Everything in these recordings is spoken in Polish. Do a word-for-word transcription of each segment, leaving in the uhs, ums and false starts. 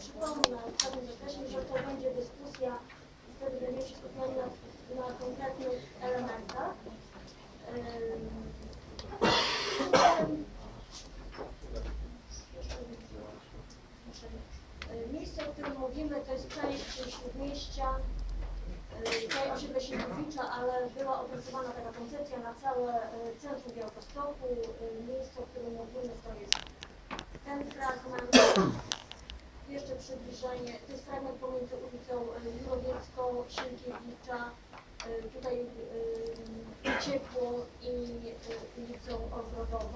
przypomnę w pewnym zakresie, że to będzie dyskusja i wtedy będziemy się skupiali na, na konkretnych elementach. Miejsce, o którym mówimy, to jest część Śródmieścia, tutaj osiedle Sienkiewicza, ale była opracowana taka koncepcja na całe centrum Białegostoku. Miejsce, o którym mówimy, to jest ten fragment. Jeszcze przybliżenie, to jest fragment pomiędzy ulicą Jurowiecką, Sienkiewicza, tutaj Ciepło i ulicą Ogrodową.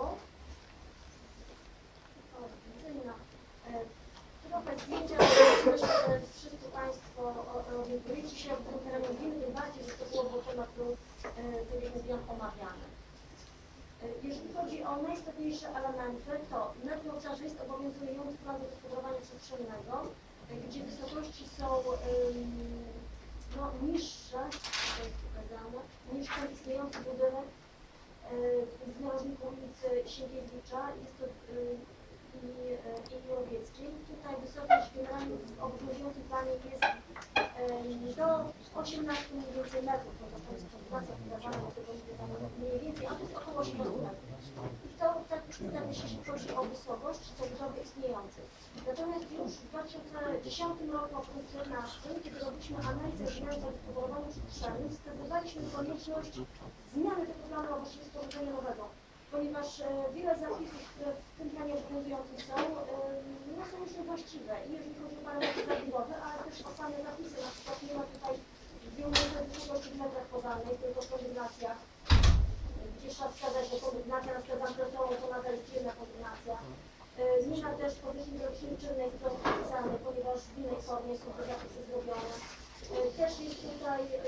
Trochę zdjęcia, myślę, że wszyscy Państwo orientujecie się, jak w tym terenie mówimy, tym bardziej, że to było, bo temat był, tak jak mówiłam, omawiany. Jeżeli chodzi o najistotniejsze elementy, to netny obszar jest obowiązujący plan zagospodarowania przestrzennego, gdzie wysokości są no, niższe, to jest pokazane, niż ten istniejący budynek w narożniku ulicy Sienkiewicza. Jest to i, i Jurowieckiej. Tutaj wysokość generalnie w obowiązującym planie jest do osiemnastu mniej więcej metrów, to to jest kalkulacja pokazana, do tego mówię tam mniej więcej, a to jest około osiemnastu metrów. I to tak przedstawia się, jeśli chodzi o wysokość zabudowy istniejącej. Natomiast już w dwa tysiące dziesiątym roku, a potem dwa tysiące czternastym, kiedy robiliśmy analizę zmian zagospodarowania przestrzennym, wskazywaliśmy konieczność zmiany tego planu, a właściwie stworzenia nowego. Ponieważ e, wiele zapisów, które w tym planie obowiązującym są, e, no, są już niewłaściwe i jeżeli chodzi o parametry zabudowy, ale też o same zapisy, na przykład nie ma tutaj wyjątkowej wysokości w metrach podanych, tylko w kondygnacjach, gdzie trzeba wskazać, że kondygnacja na przykład zamkniętą, to nadal jest jedna kondygnacja. E, nie ma też powierzchni rozdzielczynnej wprost wpisanej, ponieważ w innej formie są te zapisy zrobione. E, też jest tutaj e,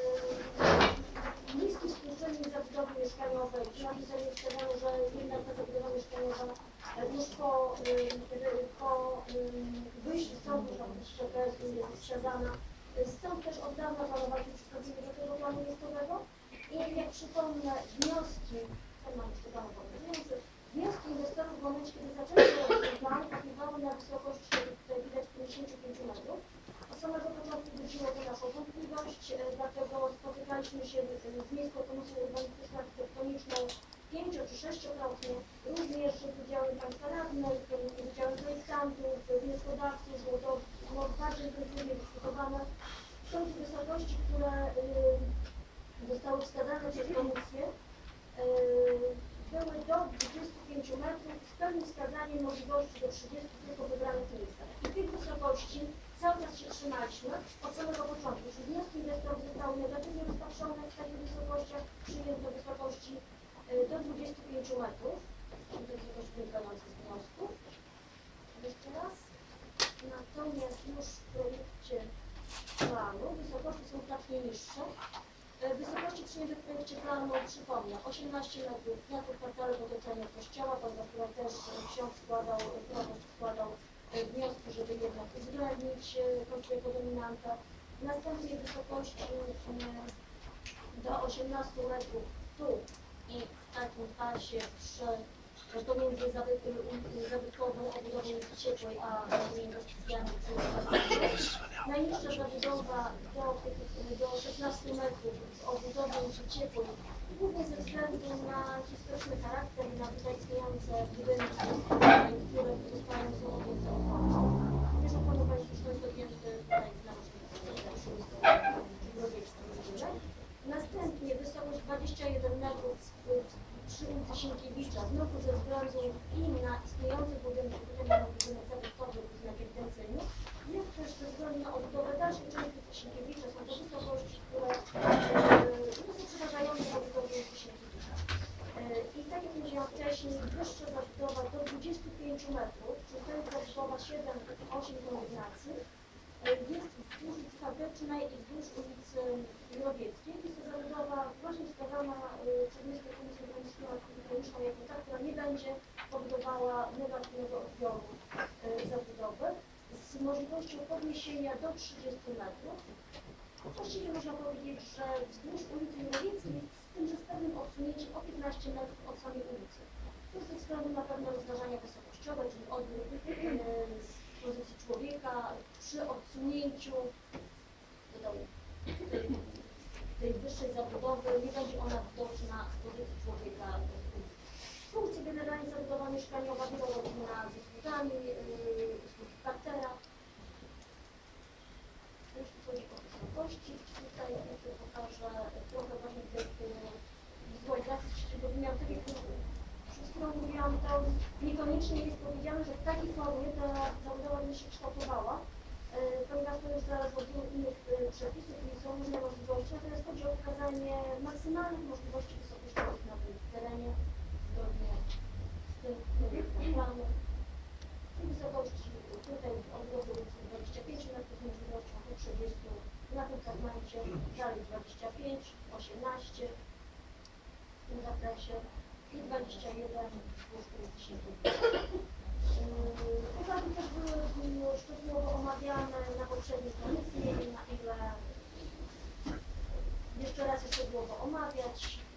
niski współczynnik zabudowy mieszkaniowej. Na tutaj jest wskazane, że jednak ta zabudowa mieszkaniowa już po, po wyjściu z sądu, że jest wskazana. Stąd też od dawna planowaliśmy przystąpienie do tego planu miejscowego. I jak przypomnę, wnioski, ten mam jeszcze tam obowiązujący, wnioski inwestorów w momencie, kiedy zaczęli robić ten plan, opiewały na wysokość, tutaj widać, pięćdziesięciu pięciu metrów. Od samego początku budziło to naszą wątpliwość, dlatego spotykaliśmy się z Miejską Komisją Urbanistyczno-Architektoniczną pięcio czy sześciokrotnie, również z udziałem Państwa radnych, z udziałem projektantów, wnioskodawców, było to no, bardzo intensywnie dyskutowane. Są to wysokości, które y, zostały wskazane przez Komisję, y, były do dwudziestu pięciu metrów z pewnym wskazaniem możliwości do trzydziestu tylko wybranych miejscach. I tych wysokości cały czas się trzymaliśmy od samego początku. Czyli wnioski inwestorów zostały negatywnie rozpatrzone w takich wysokościach, przyjęto wysokości do dwudziestu pięciu metrów, czyli to wysokość wynikających z wniosków. Jeszcze raz. Natomiast już w projekcie planu wysokości są znacznie niższe. Wysokości przyjęte w projekcie planu, przypomnę, osiemnaście metrów na tym kwartale w otoczeniu kościoła, ponieważ tutaj też ksiądz składał, proboszcz składał wnioski, żeby jednak uwzględnić kościół jako dominantę. Następnie wysokości do osiemnastu metrów tu i w takim pasie przy pomiędzy zabytkową obudową ciepłej a inwestycjami. Najniższa zabudowa do, do szesnastu metrów z obudową ciepłej, głównie ze względu na historyczny charakter i na tutaj istniejące budynki, które pozostają są objęte ochroną. Wiesz, ochroną Państwo już jest objęty tutaj w narożniku. Następnie wysokość dwadzieścia jeden metrów przy ulicy Sienkiewicza, znowu ze względu i na istniejące budynki, tutaj mamy budynek zabytkowy, budynek ewidencyjny, jak też ze względu na odbudowę dalszej części ulicy Sienkiewicza są to wysokości, które no, są przeważające na budowie ulicy Sienkiewicza. I tak jak mówiłam wcześniej, wyższa zabudowa do dwudziestu pięciu metrów, czyli to jest zabudowa siedem osiem kondygnacji, jest wzdłuż ulicy Fabrycznej i wzdłuż ulicy Jurowieckiej. Jest to zabudowa właśnie wskazana przez Miejską Komisję Urbanistyczno-Architektoniczną jako ta, która nie będzie powodowała negatywnego odbioru zabudowy z możliwością podniesienia do trzydziestu metrów. Właściwie można powiedzieć, że wzdłuż ulicy Jurowieckiej z tym, że z pewnym odsunięciem o piętnaście metrów od samej ulicy. To jest ze względu na pewne rozważania wysokościowe, czyli odwrót z pozycji człowieka, usunięciu dodał, tej, tej wyższej zabudowy, nie będzie ona widoczna z pozycji człowieka. Funkcje generalnie zabudowa mieszkaniowa, wielorodzinna z usługami, yy, usługi partera. Jeśli chodzi o wysokości, tutaj pokażę trochę właśnie tej wizualizacji trzeciego wymiaru. Tak jak przed chwilą mówiłam, to niekoniecznie jest powiedziane, że w takiej formie ta zabudowa będzie się kształtowała, yy, ponieważ to jest zależy od wielu innych yy, przepisów i są różne możliwości, natomiast chodzi o pokazanie maksymalnych możliwości wysokościowych na tym terenie zgodnie z tym projektem planu. I wysokości tutaj odwrotu dwadzieścia pięć metrów z możliwością do trzydziestu, na tym segmencie dalej dwadzieścia pięć, osiemnaście w tym zakresie i dwadzieścia jeden plus dziesięć. Uwagi też były szczegółowo omawiane na poprzedniej komisji, na ile jeszcze raz je szczegółowo omawiać.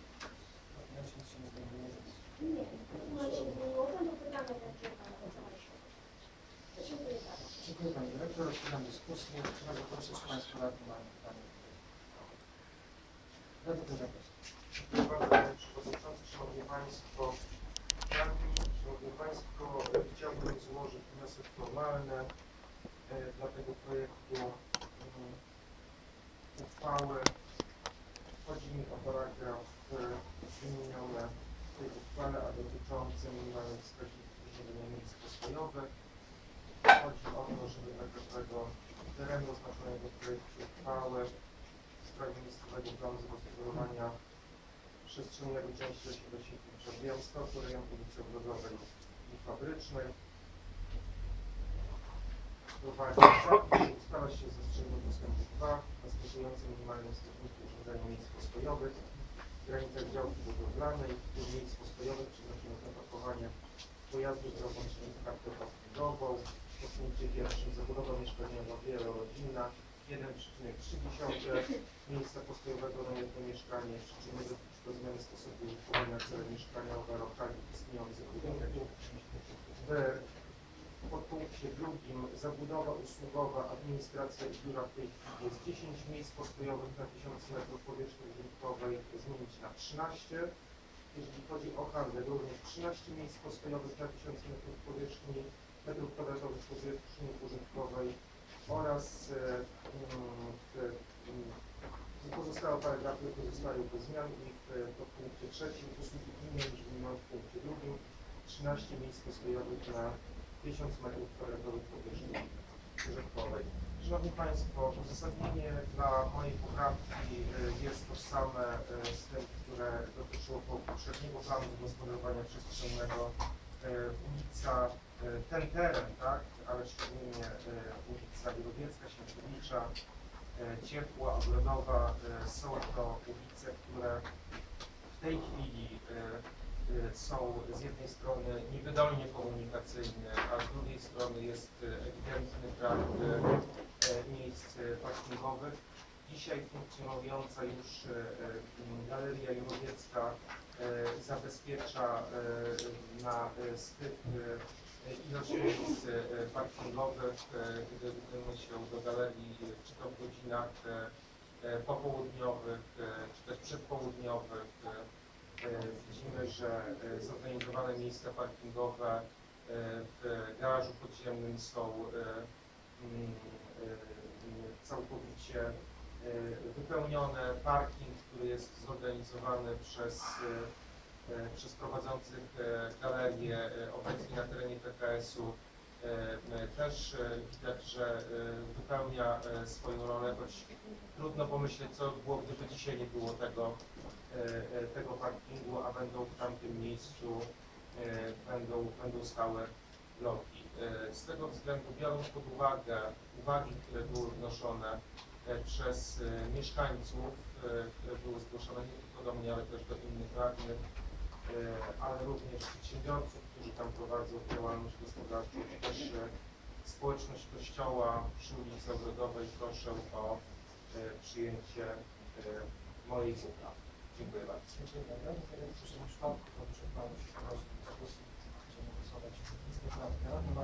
Nie, nie się zmieniło, będą pytane będzie na wczorajsze. Dziękuję bardzo. Dziękuję Pani Dyrektor. Otwieram dyskusję. Bardzo proszę, czy Państwo radni mają pytanie. Bardzo proszę. Dziękuję bardzo Panie Przewodniczący, Szanowni Państwo. Radni, Szanowni Państwo, chciałbym złożyć wniosek formalny e, dla tego projektu um, uchwały. Chodzi mi o paragraf e, wymieniony w tej uchwale, a dotyczący minimalnych wskaźników urządzenia miejsc postojowych. Chodzi o to, żeby dla każdego terenu oznaczonego w projekcie uchwały w sprawie miejscowego planu zagospodarowania przestrzennego części osiedla Sienkiewicza w Białymstoku, rejon ulicy Ogrodowej i Fabrycznej. Wprowadzić zapis, ustala się z zastrzeżeniem ustępu dwa, następujące minimalne wskaźniki urządzenia miejsc postojowych w granicach działki budowlanej, w tym miejsc postojowych przeznaczonych na parkowanie pojazdów z załącznikiem kartę parkingową. W punkcie pierwszym zabudowa mieszkaniowa wielorodzinna jeden przecinek trzy miejsca postojowego na jedno mieszkanie, przyczyny do zmiany sposobu użytkowania celu mieszkaniowe, lokali istniejących budynków. W podpunkcie drugim zabudowa usługowa, administracja i biura w tej chwili jest dziesięć miejsc postojowych na tysiąc metrów powierzchni użytkowej, zmienić na trzynaście. Jeżeli chodzi o handel, również trzynaście miejsc postojowych na tysiąc metrów powierzchni metrów kwadratowych powierzchni użytkowej oraz e, pozostałe paragrafy pozostają bez zmian i w podpunkcie trzecim usługi inne niż wymienione w punkcie drugim trzynaście miejsc postojowych na tysiąc metrów kwadratowych powierzchni użytkowej. Szanowni Państwo, uzasadnienie dla mojej poprawki jest tożsame z tym, które dotyczyło poprzedniego planu zagospodarowania przestrzennego. Ulica, ten teren, tak, ale szczególnie ulica Wielowiecka, Sienkiewicza, Ciepła, Ogrodowa są to ulice, które w tej chwili są z jednej strony niewydolnie komunikacyjne, a z drugiej strony jest ewidentny brak miejsc parkingowych. Dzisiaj funkcjonująca już Galeria Jurowiecka zabezpiecza na styk ilość miejsc parkingowych, gdy udamy się do galerii, czy to w godzinach popołudniowych, czy też przedpołudniowych. Widzimy, że zorganizowane miejsca parkingowe w garażu podziemnym są całkowicie wypełnione. Parking, który jest zorganizowany przez, przez prowadzących galerię obecnie na terenie P K S-u, też widać, że wypełnia swoją rolę, choć trudno pomyśleć, co było, gdyby dzisiaj nie było tego, tego parkingu, a będą w tamtym miejscu będą, będą stałe bloki. Z tego względu, biorąc pod uwagę uwagi, które były wnoszone przez mieszkańców, które były zgłoszone nie tylko do mnie, ale też do innych radnych, ale również przedsiębiorców, którzy tam prowadzą działalność gospodarczą, czy też społeczność Kościoła przy ulicy Ogrodowej, proszę o przyjęcie mojej poprawki. Dziękuję bardzo. Dziękuję bardzo. Tak jak w poprzednim przypadku, to wyczerpało się po prostu dyskusji. Będziemy głosować. Jest poprawka.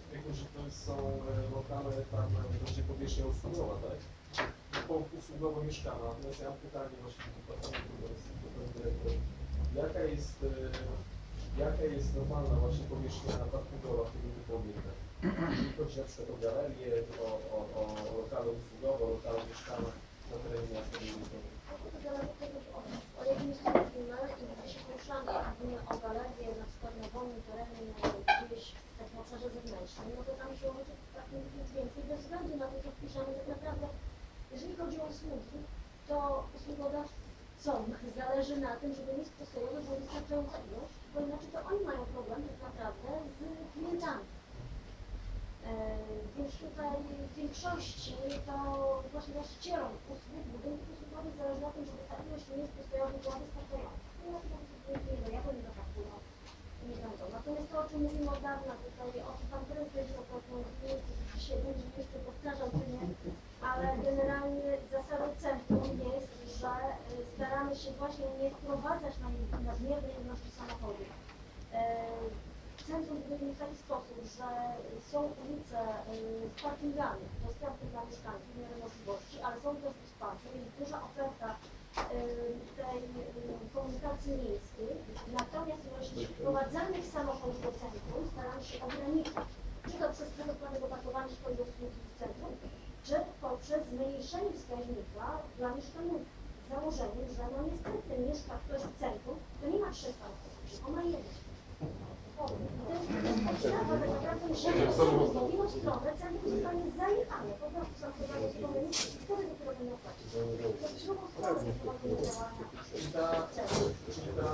jako że to są e, lokale tam będzie powierzchnia usługowa, tak? Po- Usługowo mieszkana. Natomiast ja mam pytanie właśnie do departamentu, do do pani dyrektor. Jaka jest, e, jaka jest normalna właśnie powierzchnia parkingowa w tego typu obiektach? Jeśli chodzi na przykład o galerie, o, o, o lokale usługowe, o lokale mieszkane na terenie miasta Mieliznowa. To zależy od tego, o, o jakim jest mówimy i gdy się poruszamy mówimy o galerię na przykład na wolnym terenie, gdzieś w takim obszarze zewnętrznym, no to tam się łączy takim nic więcej bez względu na to, co wpiszemy. Tak naprawdę, jeżeli chodzi o usługi, to usługodawcom zależy na tym, żeby miejsc postojowych było wystarczająca ilość, bo inaczej to oni mają problem tak naprawdę z klientami. E, Więc tutaj w większości to właśnie właścicielom usług, budynków usługowych zależy na tym, żeby ta ilość miejsc postojowych była wystarczająca. No i na nie dojadą, nie dopakują, nie będą. Natomiast to, o czym mówimy od dawna tutaj, o czym Pan Prezydent wielokrotnie mówił, dzisiaj będzie jeszcze powtarzał, czy nie, ale generalnie zasadą centrum jest, że staramy się właśnie nie wprowadzać na nadmiernej ilości samochodów. Centrum budujemy w taki sposób, że są ulice z parkingami dostępne dla mieszkańców w miarę możliwości, ale są też bezpłatne, jest duża oferta tej komunikacji miejskiej, natomiast ilość wprowadzanych samochodów do centrum staramy się ograniczyć, czy to przez bezpłatnego parkowania swojej usługi w centrum, czy poprzez zmniejszenie wskaźnika dla mieszkańców z założeniem, że no niestety mieszka ktoś w centrum, to nie ma trzech samochodów, on ma jeden. To jest podstawa, tak naprawdę musimy zrobić w inną stronę, centrum zostanie zajechane, po prostu samochodowe strony i wtedy dopiero będą płacić. To jest drugą stronę prowadzenia działania. Czyli ta, czyli ta,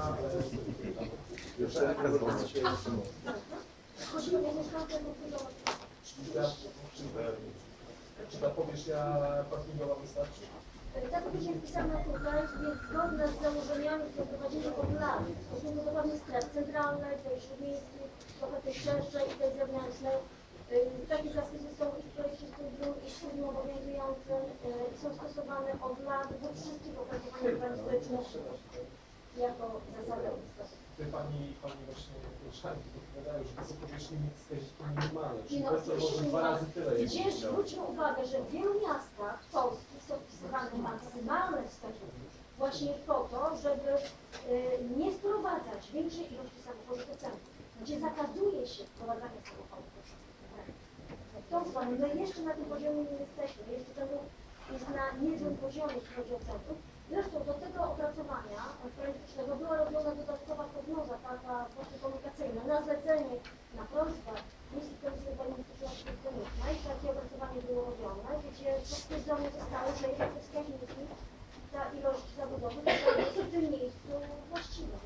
Chodzimy o mieszkańców budowy. czyli ta, czyli ta, czy ta powierzchnia parkingowa wystarczy? Ta powierzchnia wpisana tutaj jest zgodna z założeniami, które prowadzimy od lat. Stosunku do pewnych stref centralnej, tej śródmiejskiej, trochę tej szerszej i tej zewnętrznej. Yy, Takie zapisy są i w projekcie studium, i w studium obowiązującym yy, i są stosowane od lat we wszystkich opracowaniach urbanistycznych jako zasadę stosowania. Tutaj pani, pani właśnie koleżanki podpowiadają, że to są powierzchnie wskaźniki minimalne, Nie czyli no, to może dwa razy tyle. jak Gdzieś powiedziałem. zwróćmy uwagę, że w wielu miastach polskich są wpisywane maksymalne wskaźniki właśnie po to, żeby y, nie wprowadzać większej ilości samochodów do centrum, gdzie zakazuje się wprowadzania samochodów do centrum. W tą stronę my jeszcze na tym poziomie nie jesteśmy, jeszcze ten ruch jest na niezłym poziomie, jeśli chodzi o centrum. Zresztą do tego opracowania projektycznego była robiona dodatkowa prognoza, taka właśnie komunikacyjna, na zlecenie, na prośbę Miejskiej Komisji Urbanistyczno-Architektonicznej. Takie opracowanie było robione, gdzie potwierdzone zostało, że jednak te wskaźniki, ta ilość zabudowy jest w tym miejscu właściwa.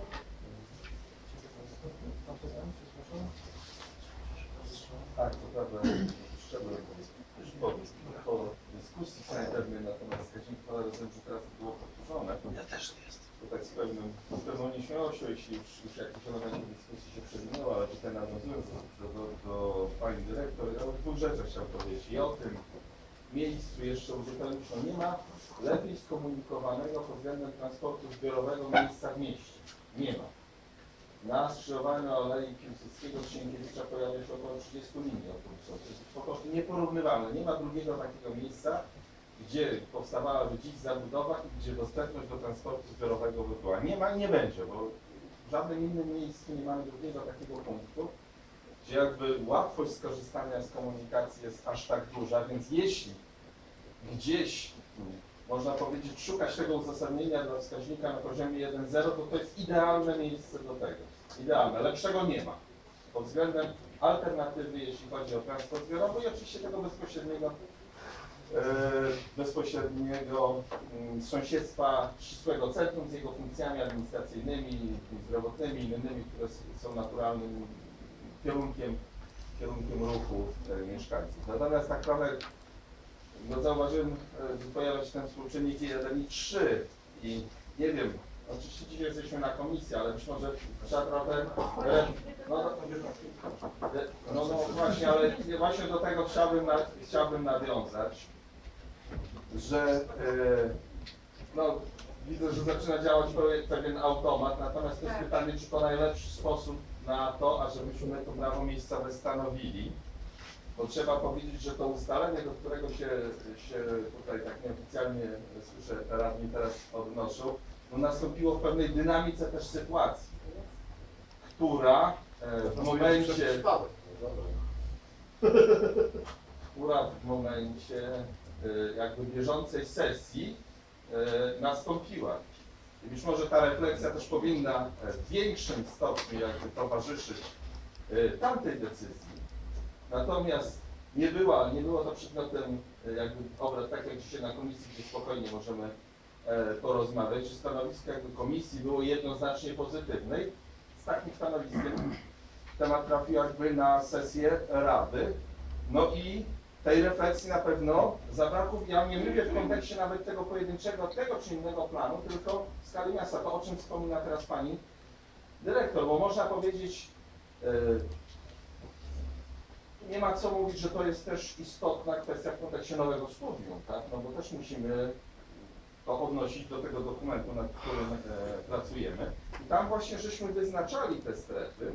Pan prezydent się zgłaszał? Tak, to prawda, szczegół po, po dyskusji sanitarnej na temat wskaźników, ale rozumiem, że teraz to było powtórzone. Ja też jest. To tak z, pewnym, z pewną nieśmiałością, jeśli już, już jakiś element dyskusji się przewinęło, ale tutaj nawiązując do, do, do pani dyrektor, ja o dwóch rzeczach chciałem powiedzieć. I o tym miejscu jeszcze uzupełnić, no nie ma lepiej skomunikowanego pod względem transportu zbiorowego miejsca w mieście. Nie ma. Na skrzyżowaniu Alei Piłsudskiego z Sienkiewicza pojawia się około trzydziestu linii autobusowych. To jest po prostu nieporównywalne. Nie ma drugiego takiego miejsca, gdzie powstawałaby dziś zabudowa i gdzie dostępność do transportu zbiorowego by była. Nie ma i nie będzie, bo w żadnym innym miejscu nie mamy drugiego takiego punktu, gdzie jakby łatwość skorzystania z komunikacji jest aż tak duża, więc jeśli gdzieś można powiedzieć, szukać tego uzasadnienia dla wskaźnika na poziomie jeden zero, to to jest idealne miejsce do tego. Idealne. Lepszego nie ma. Pod względem alternatywy, jeśli chodzi o transport zbiorowy i oczywiście tego bezpośredniego, e, bezpośredniego m, sąsiedztwa ścisłego centrum z jego funkcjami administracyjnymi, zdrowotnymi, innymi, które s- są naturalnym kierunkiem, kierunkiem ruchu e, mieszkańców. Natomiast tak trochę no zauważyłem, że pojawia się ten współczynnik jeden i trzy i nie wiem, oczywiście dzisiaj jesteśmy na komisji, ale być może trzeba trochę, e, no, no, no właśnie, ale właśnie do tego chciałbym, na, chciałbym nawiązać, że e, no, widzę, że zaczyna działać pewien automat, natomiast to jest pytanie, czy to najlepszy sposób na to, ażebyśmy to prawo miejscowe stanowili. bo trzeba powiedzieć, że to ustalenie, do którego się, się tutaj tak nieoficjalnie słyszę, radni teraz odnoszą, no nastąpiło w pewnej dynamice też sytuacji, która e, w momencie, która w momencie e, jakby bieżącej sesji e, nastąpiła. I być może ta refleksja też powinna w większym stopniu jakby towarzyszyć e, tamtej decyzji. Natomiast nie była, nie było to przedmiotem e, jakby obrad, tak jak dzisiaj na komisji, gdzie spokojnie możemy e, porozmawiać, że stanowisko jakby komisji było jednoznacznie pozytywne. I z takim stanowiskiem temat trafił jakby na sesję Rady. No i tej refleksji na pewno zabrakło. Ja nie mówię w kontekście nawet tego pojedynczego, tego czy innego planu, tylko w skali miasta. To, o czym wspomina teraz pani dyrektor, bo można powiedzieć, yy, nie ma co mówić, że to jest też istotna kwestia w kontekście nowego studium, tak? No bo też musimy to odnosić do tego dokumentu, nad którym e, pracujemy. I tam właśnie żeśmy wyznaczali te strefy.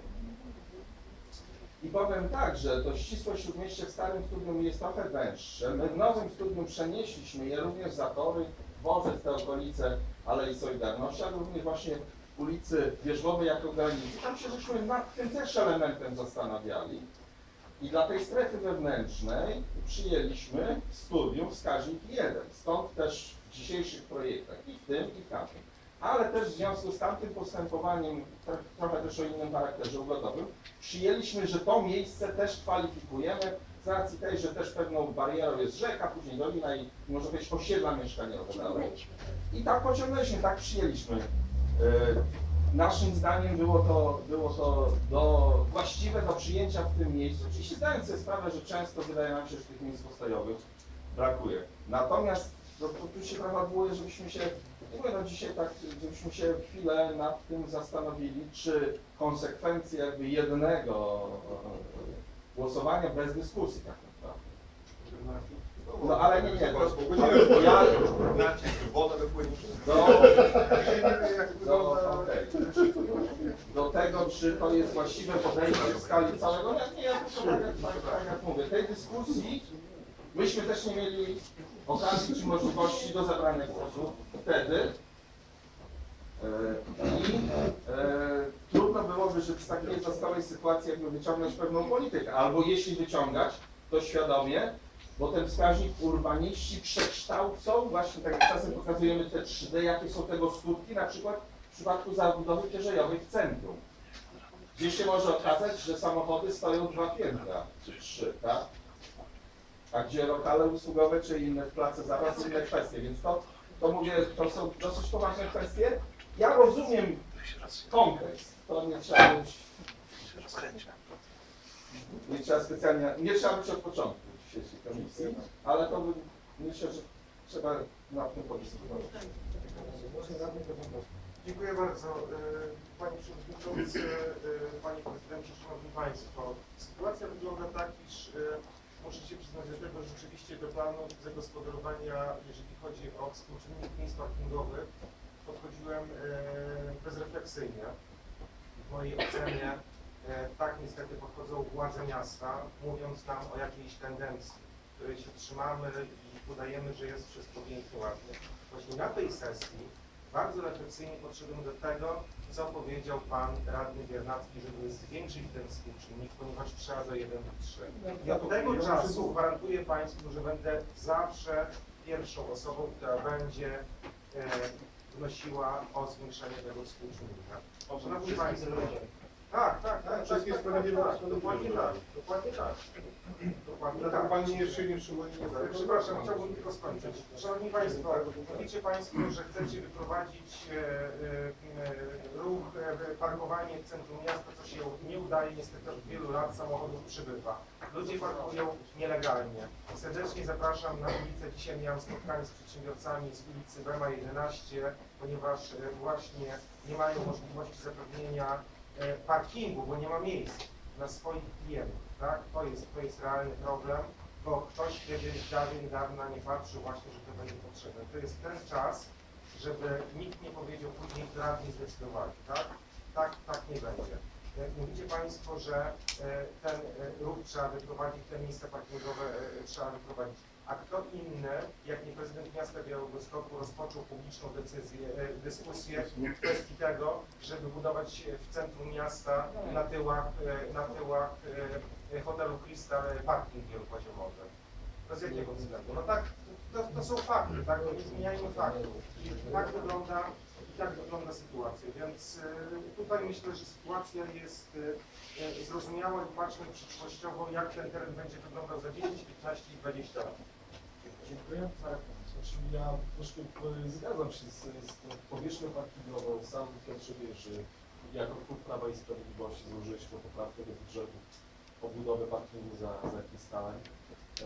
I powiem tak, że to ścisłe śródmieście w starym studium jest trochę węższe. My w nowym studium przenieśliśmy je również Zatory, dworzec, te okolice Alei Solidarności, ale również właśnie ulicy Wierzbowej jako granicy. Tam się żeśmy nad tym też elementem zastanawiali. I dla tej strefy wewnętrznej przyjęliśmy studium wskaźnik jeden. Stąd też w dzisiejszych projektach, i w tym, i w tamtym. Ale też w związku z tamtym postępowaniem, trochę też o innym charakterze ugodowym, przyjęliśmy, że to miejsce też kwalifikujemy z racji tej, że też pewną barierą jest rzeka, później dolina i może być osiedla mieszkaniowe dalej. I tak pociągnęliśmy, tak przyjęliśmy. Naszym zdaniem było to, było to do, właściwe do przyjęcia w tym miejscu, oczywiście zdając sobie sprawę, że często wydaje nam się, że tych miejsc postojowych brakuje. Natomiast no, to tu się trochę odwołuje, żebyśmy się, nie mówię no dzisiaj tak, żebyśmy się chwilę nad tym zastanowili, czy konsekwencje jakby jednego głosowania bez dyskusji tak naprawdę. No ale nie, nie, to, to ja woda wypłynie. do, do, okay. do tego, czy to jest właściwe podejście w skali całego, nie, nie, ja tylko tak, jak- tak, tak jak mówię, tej dyskusji myśmy też nie mieli okazji czy możliwości do zabrania głosu wtedy e, i e, trudno byłoby, żeby z takiej zostałej sytuacji jakby wyciągnąć pewną politykę, albo jeśli wyciągać, to świadomie, bo ten wskaźnik urbaniści przekształcą, właśnie tak jak czasem pokazujemy te trzy D, jakie są tego skutki, na przykład w przypadku zabudowy pierzejowej w centrum. Gdzie się może okazać, że samochody stoją dwa piętra, czy trzy, tak? A gdzie lokale usługowe, czy inne place zaraz, inne kwestie, więc to, to mówię, to są dosyć poważne kwestie. Ja rozumiem kontekst, to nie trzeba być, nie trzeba specjalnie, nie trzeba być od początku dzisiejszej komisji, ale to by, myślę, że trzeba nad tym podyskutować. Dziękuję bardzo. E, Panie Przewodniczący, e, Panie Prezydencie, Szanowni Państwo. Sytuacja wygląda tak, iż e, muszę się przyznać do tego, że rzeczywiście do planu zagospodarowania, jeżeli chodzi o współczynnik miejsc parkingowych, podchodziłem e, bezrefleksyjnie. W mojej ocenie e, tak niestety podchodzą władze miasta, mówiąc nam o jakiejś tendencji, której się trzymamy i udajemy, że jest wszystko pięknie, ładnie. Właśnie na tej sesji bardzo refleksyjnie podszedłem do tego, co powiedział Pan Radny Biernacki, żeby zwiększyć ten współczynnik, ponieważ trzeba do jeden do trzech. I od tego czasu gwarantuję Państwu, że będę zawsze pierwszą osobą, która będzie e, wnosiła o zwiększenie tego współczynnika. Szanowni Państwo, tak, tak, tak, Wszystkie tak, sprawiedliwe tak, rozsądki. dokładnie tak, dokładnie tak. Dokładnie No tak. tak Pani jeszcze nie przyjmuje nie Ale przepraszam, chciałbym tylko skończyć. Szanowni Państwo, mówicie Państwo, że chcecie wyprowadzić e, e, ruch, e, parkowanie w centrum miasta, co się nie udaje, niestety od wielu lat samochodów przybywa. Ludzie parkują nielegalnie. Serdecznie zapraszam na ulicę. Dzisiaj miałem spotkanie z przedsiębiorcami z ulicy Wema jedenaście, ponieważ e, właśnie nie mają możliwości zapewnienia e, parkingu, bo nie ma miejsc na swoich klientów. Tak? To jest, to jest realny problem, bo ktoś kiedyś dawien dawna nie patrzył właśnie, że to będzie potrzebne. To jest ten czas, żeby nikt nie powiedział później, radni zdecydowali, tak? Tak, tak nie będzie. E, Mówicie Państwo, że e, ten e, ruch trzeba wyprowadzić, te miejsca parkingowe e, trzeba wyprowadzić. A kto inny, jak nie prezydent miasta Białegostoku, rozpoczął publiczną decyzję, e, dyskusję w kwestii tego, żeby budować w centrum miasta na tyłach, e, na tyłach e, hotelu Crystal parking wielopoziomowy. To z jakiego względu? No tak, to, to są fakty, tak? No nie zmieniajmy faktów. I tak wygląda, i tak wygląda sytuacja. Więc y, tutaj myślę, że sytuacja jest y, y, zrozumiała i patrzmy przyszłościowo, jak ten teren będzie wyglądał za dziesięć, piętnaście i dwadzieścia lat. Dziękuję. Tak. Znaczy ja troszkę e, zgadzam się z, z tą powierzchnią parkingową. Sam Piotrze wie, że jako klub Prawa i Sprawiedliwości złożyliśmy poprawkę do budżetu o budowę parkingu za, za Krystalem e,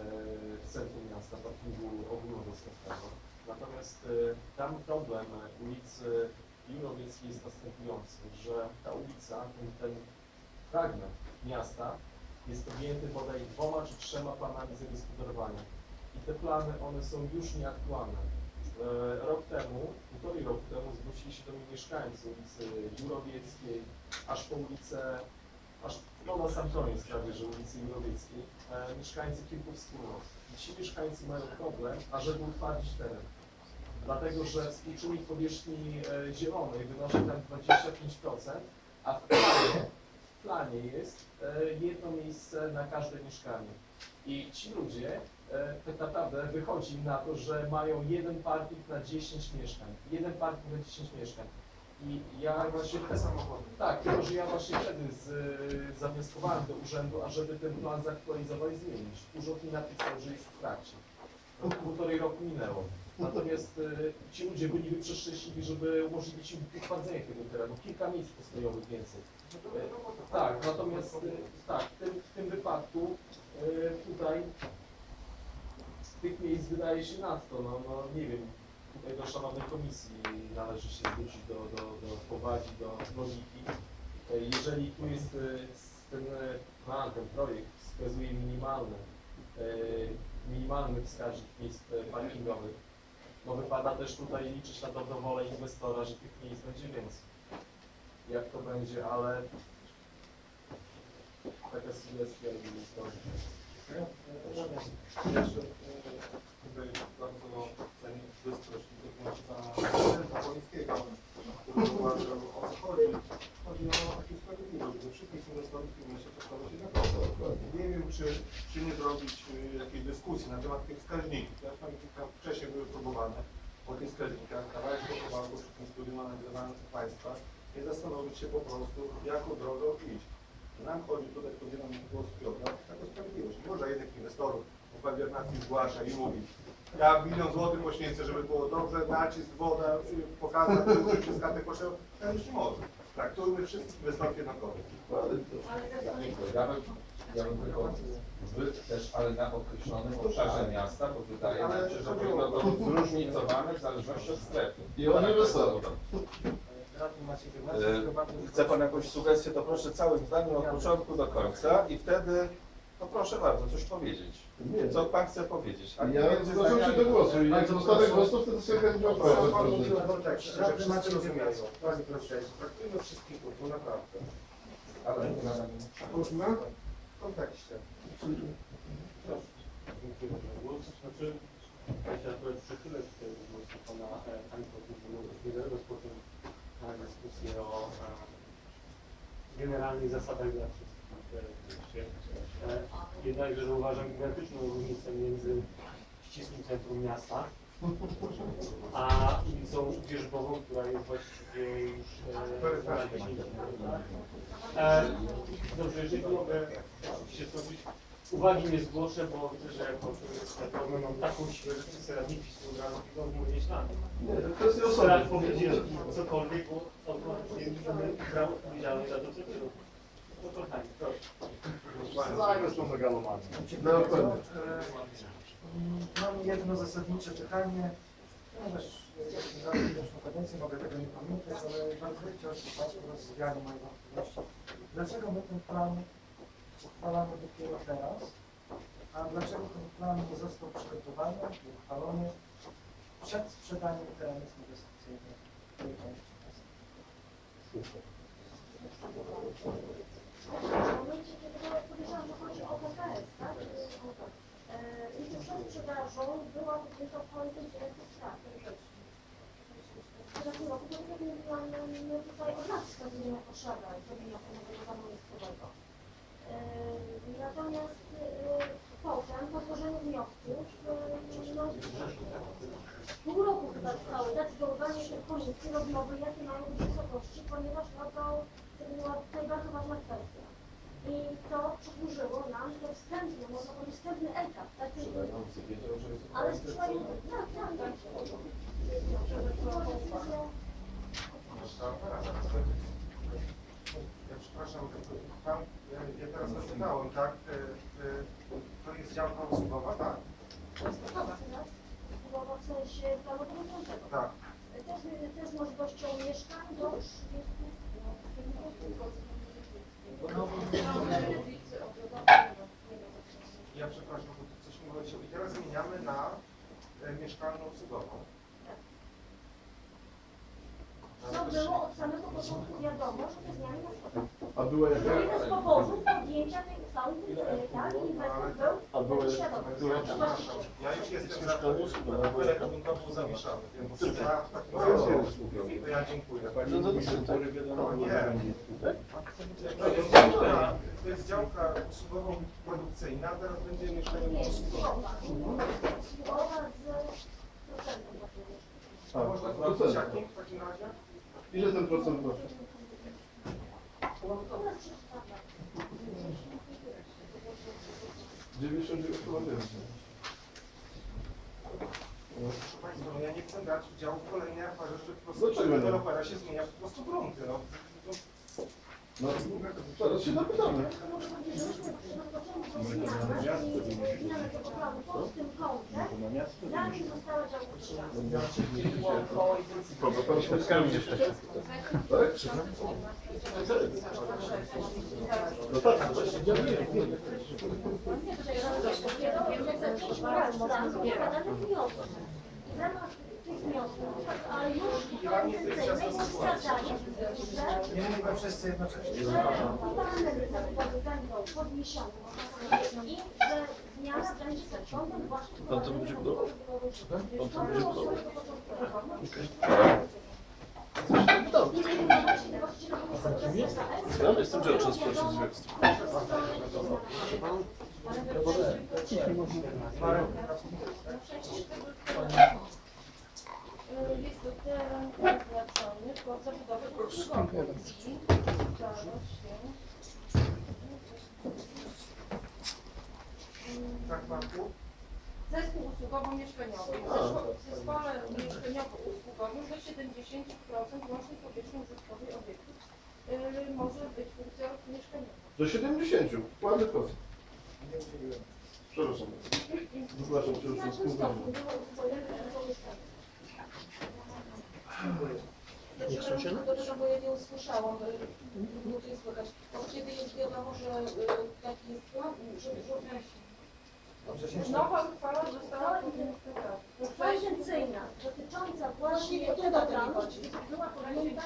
w centrum miasta, parkingu ogólnodostępnego. Natomiast e, tam problem ulicy Jurowieckiej jest następujący, że ta ulica, ten, ten fragment miasta jest objęty bodaj dwoma czy trzema planami zagospodarowania. I te plany, one są już nieaktualne. E, rok temu, półtorej roku temu zwrócili się do mnie mieszkańcy ulicy Jurowieckiej, aż po ulicę, aż no na sam koniec prawie, że ulicy Jurowieckiej, e, mieszkańcy kilku wspólnot. I ci mieszkańcy mają problem, ażeby utwardzić teren. Dlatego, że współczynnik powierzchni e, zielonej wynosi tam dwadzieścia pięć procent, a w planie, w planie jest e, jedno miejsce na każde mieszkanie. I ci ludzie e, tak naprawdę wychodzi na to, że mają jeden parking na dziesięć mieszkań. Jeden parking na dziesięć mieszkań. I ja właśnie te samochody. tak, tylko że ja właśnie wtedy z, zawnioskowałem do urzędu, ażeby ten plan zaktualizować i zmienić. Urząd mi napisał, że jest w trakcie. Od półtorej roku minęło. Natomiast y, ci ludzie byliby przeszczęśliwi, żeby umożliwić im utwardzenie tego terenu. Kilka miejsc postojowych więcej. Y, tak, natomiast y, tak, w tym, w tym wypadku y, tutaj tych miejsc wydaje się nadto. No, no nie wiem, tutaj do szanownej komisji należy się zwrócić do, do, do powagi, do logiki. Y, jeżeli tu jest y, ten plan, ten projekt wskazuje minimalny, y, minimalny wskaźnik miejsc parkingowych, no wypada też tutaj liczyć na dobrą wolę inwestora, że tych miejsc będzie więcej. Jak to będzie, ale taka sugestia z drugiej strony. Jeszcze tutaj bardzo cenię bystrość i pana prezydenta Polińskiego, który uważał, o co chodzi. Chodzi o taką sprawiedliwość, że wszystkich inwestorów w tym mieście postawa się na kogo. Nie wiem, czy, czy nie zrobić y, jakiejś dyskusji na temat tych wskaźników. Ja tam kilka wcześniej były próbowane o tych wskaźnikach, kawałek pochowalku przy tym studium analizowanym przez Państwa i zastanowić się po prostu, jaką drogą iść. Nam chodzi tutaj, podzielam głos Piotra, taką sprawiedliwość. Może jednych inwestorów w Bernardy zgłasza i mówi, ja milion złotych poświęcę, żeby było dobrze, nacisk, woda, pokazać, że przez kartę kosztów, ja już nie może. Traktujmy wszystkich inwestorów jednakowo. Ja bym, ja bym tylko wy też, ale na określonym obszarze miasta, bo wydaje nam się, że powinno to być zróżnicowane w zależności od strefy. I od inwestorów. E, Chce Pan jakąś sugestię, to proszę całym zdaniem od początku do końca i wtedy, no proszę bardzo, coś powiedzieć. Nie. Co Pan chce powiedzieć? A Ja między zgłaszam się zdaniami- do głosu i jak zostanę głos, to wtedy sobie będzie Pan odpowiadać. mówił o kontekście, że wszyscy rozumieją. Panie prezydencie, traktujmy wszystkich równo, naprawdę. Ale Równo w kontekście. Dziękuję za głos. Znaczy, ja się akurat przychylę tutaj do głosu pana Państwa, że rozpoczął dyskusję o e, generalnych zasadach dla wszystkich. E, jednakże zauważam gigantyczną różnicę między ścisłym centrum miasta a ulicą Wierzbową, która jest właściwie już e, ponad dziesięć kilometrów. E, Dobrze, jeżeli mogę oczywiście skończyć. Uwagi nie zgłoszę, bo widzę, że jako platformę mam taką siłę, że wszyscy radni PiSu od razu idą w moje ślady. Nie, to kwestia Teraz osoby. powiedzieć cokolwiek, bo automatycznie będę brał odpowiedzialność za to, co ty robisz. No kochani, proszę. Zajmę z tą megalomanią. No, Dokładnie. Mam jedno zasadnicze pytanie, ponieważ za pierwszą kadencję mogę tego nie pamiętać, ale bardzo bym chciał, żeby Państwo rozwiali moje wątpliwości. Dlaczego my ten plan uchwalamy dopiero teraz, a dlaczego ten plan nie został przygotowany i uchwalony przed sprzedaniem terenów inwestycyjnych w tej części miasta? W momencie, kiedy ja powiedziałam, że chodzi o K K S, tak? I to przed sprzedażą była objęta kwotą dyrektyw strat. W zeszłym roku, bo tak jak mówiłam, my tutaj od lat wskazujemy potrzebę zrobienia nowego zamówieniowego. Natomiast potem, po złożeniu wniosków, no, pół roku chyba trwało zdecydowanie się komisji rozmowy, jakie mają być wysokości, ponieważ no to była tutaj bardzo ważna kwestia. I to przedłużyło nam ten wstępny, można powiedzieć wstępny etap, tak? Ale słuchajcie, tak, tak, tak. Ja przepraszam, tam, ja, ja teraz zapytałem, tak? E, e, to jest działka usługowa, tak? Usługowa w sensie planu budowlanego. Tak. Też, też z możliwością mieszkań do trzydziestu. Ja przepraszam, bo tu coś mówiłeś. I teraz zmieniamy na e, mieszkalną usługową. Co było od samego początku wiadomo, że te zmiany nastąpią. A była jaka? Jeden z powodów podjęcia tej uchwały, tak, inwestor był A była taki jaka? świadomy. Była Przepraszam, ja już jestem za mieszkalna usługa. ale bym to był zamieszany, więc ja w takim razie, to ja dziękuję. No to jest tak. No nie. To jest działka, to jest działka usługowo produkcyjna, teraz będzie mieszkanie Nie, usługowe. usługowa. Usługowa z procentem. A można powiedzieć jakim w takim razie? Ile ten procent właśnie? dziewięćdziesiąt dziewięć przecinek dziewięć. Proszę Państwa, no ja nie chcę dać udziału w kolejnej aferze, że po prostu Dlaczego nie? dewelopera się zmienia po prostu grunty. No. No, zaraz się zapytamy. Zmianę tego planu pod tym kątem, zanim została działka. Kogo pan spotkałem gdzieś? Tak? No tak, ja wiem, wiem. W ramach tych wniosków, ale już konwencyjnej wskazali, że Nie mówimy wszyscy jednocześnie. parametry zabudowy będą podniesione i że zmiana będzie pod kątem właśnie Pan to będzie budował? Pan to będzie budował? Ja jestem działaczem społecznym związku. Jest to teren przeznaczony pod zabudowę usługową. Tak, Marku? Zespół usługowo-mieszkaniowy. W zespole mieszkaniowo-usługowym do siedemdziesiąt procent łącznej powierzchni użytkowej obiektów yy, może być funkcja mieszkaniowa. Do siedemdziesięciu. Ładny proces. Przepraszam. Zgłaszam się już na współpracy. Nie chcą się? Do tego, bo ja nie usłyszałam, bo tu jest słychać. Od kiedy jest wiadomo, że taki jest plan, że Nowa uchwała została konwencyjna dotycząca właśnie tego planu była podjęta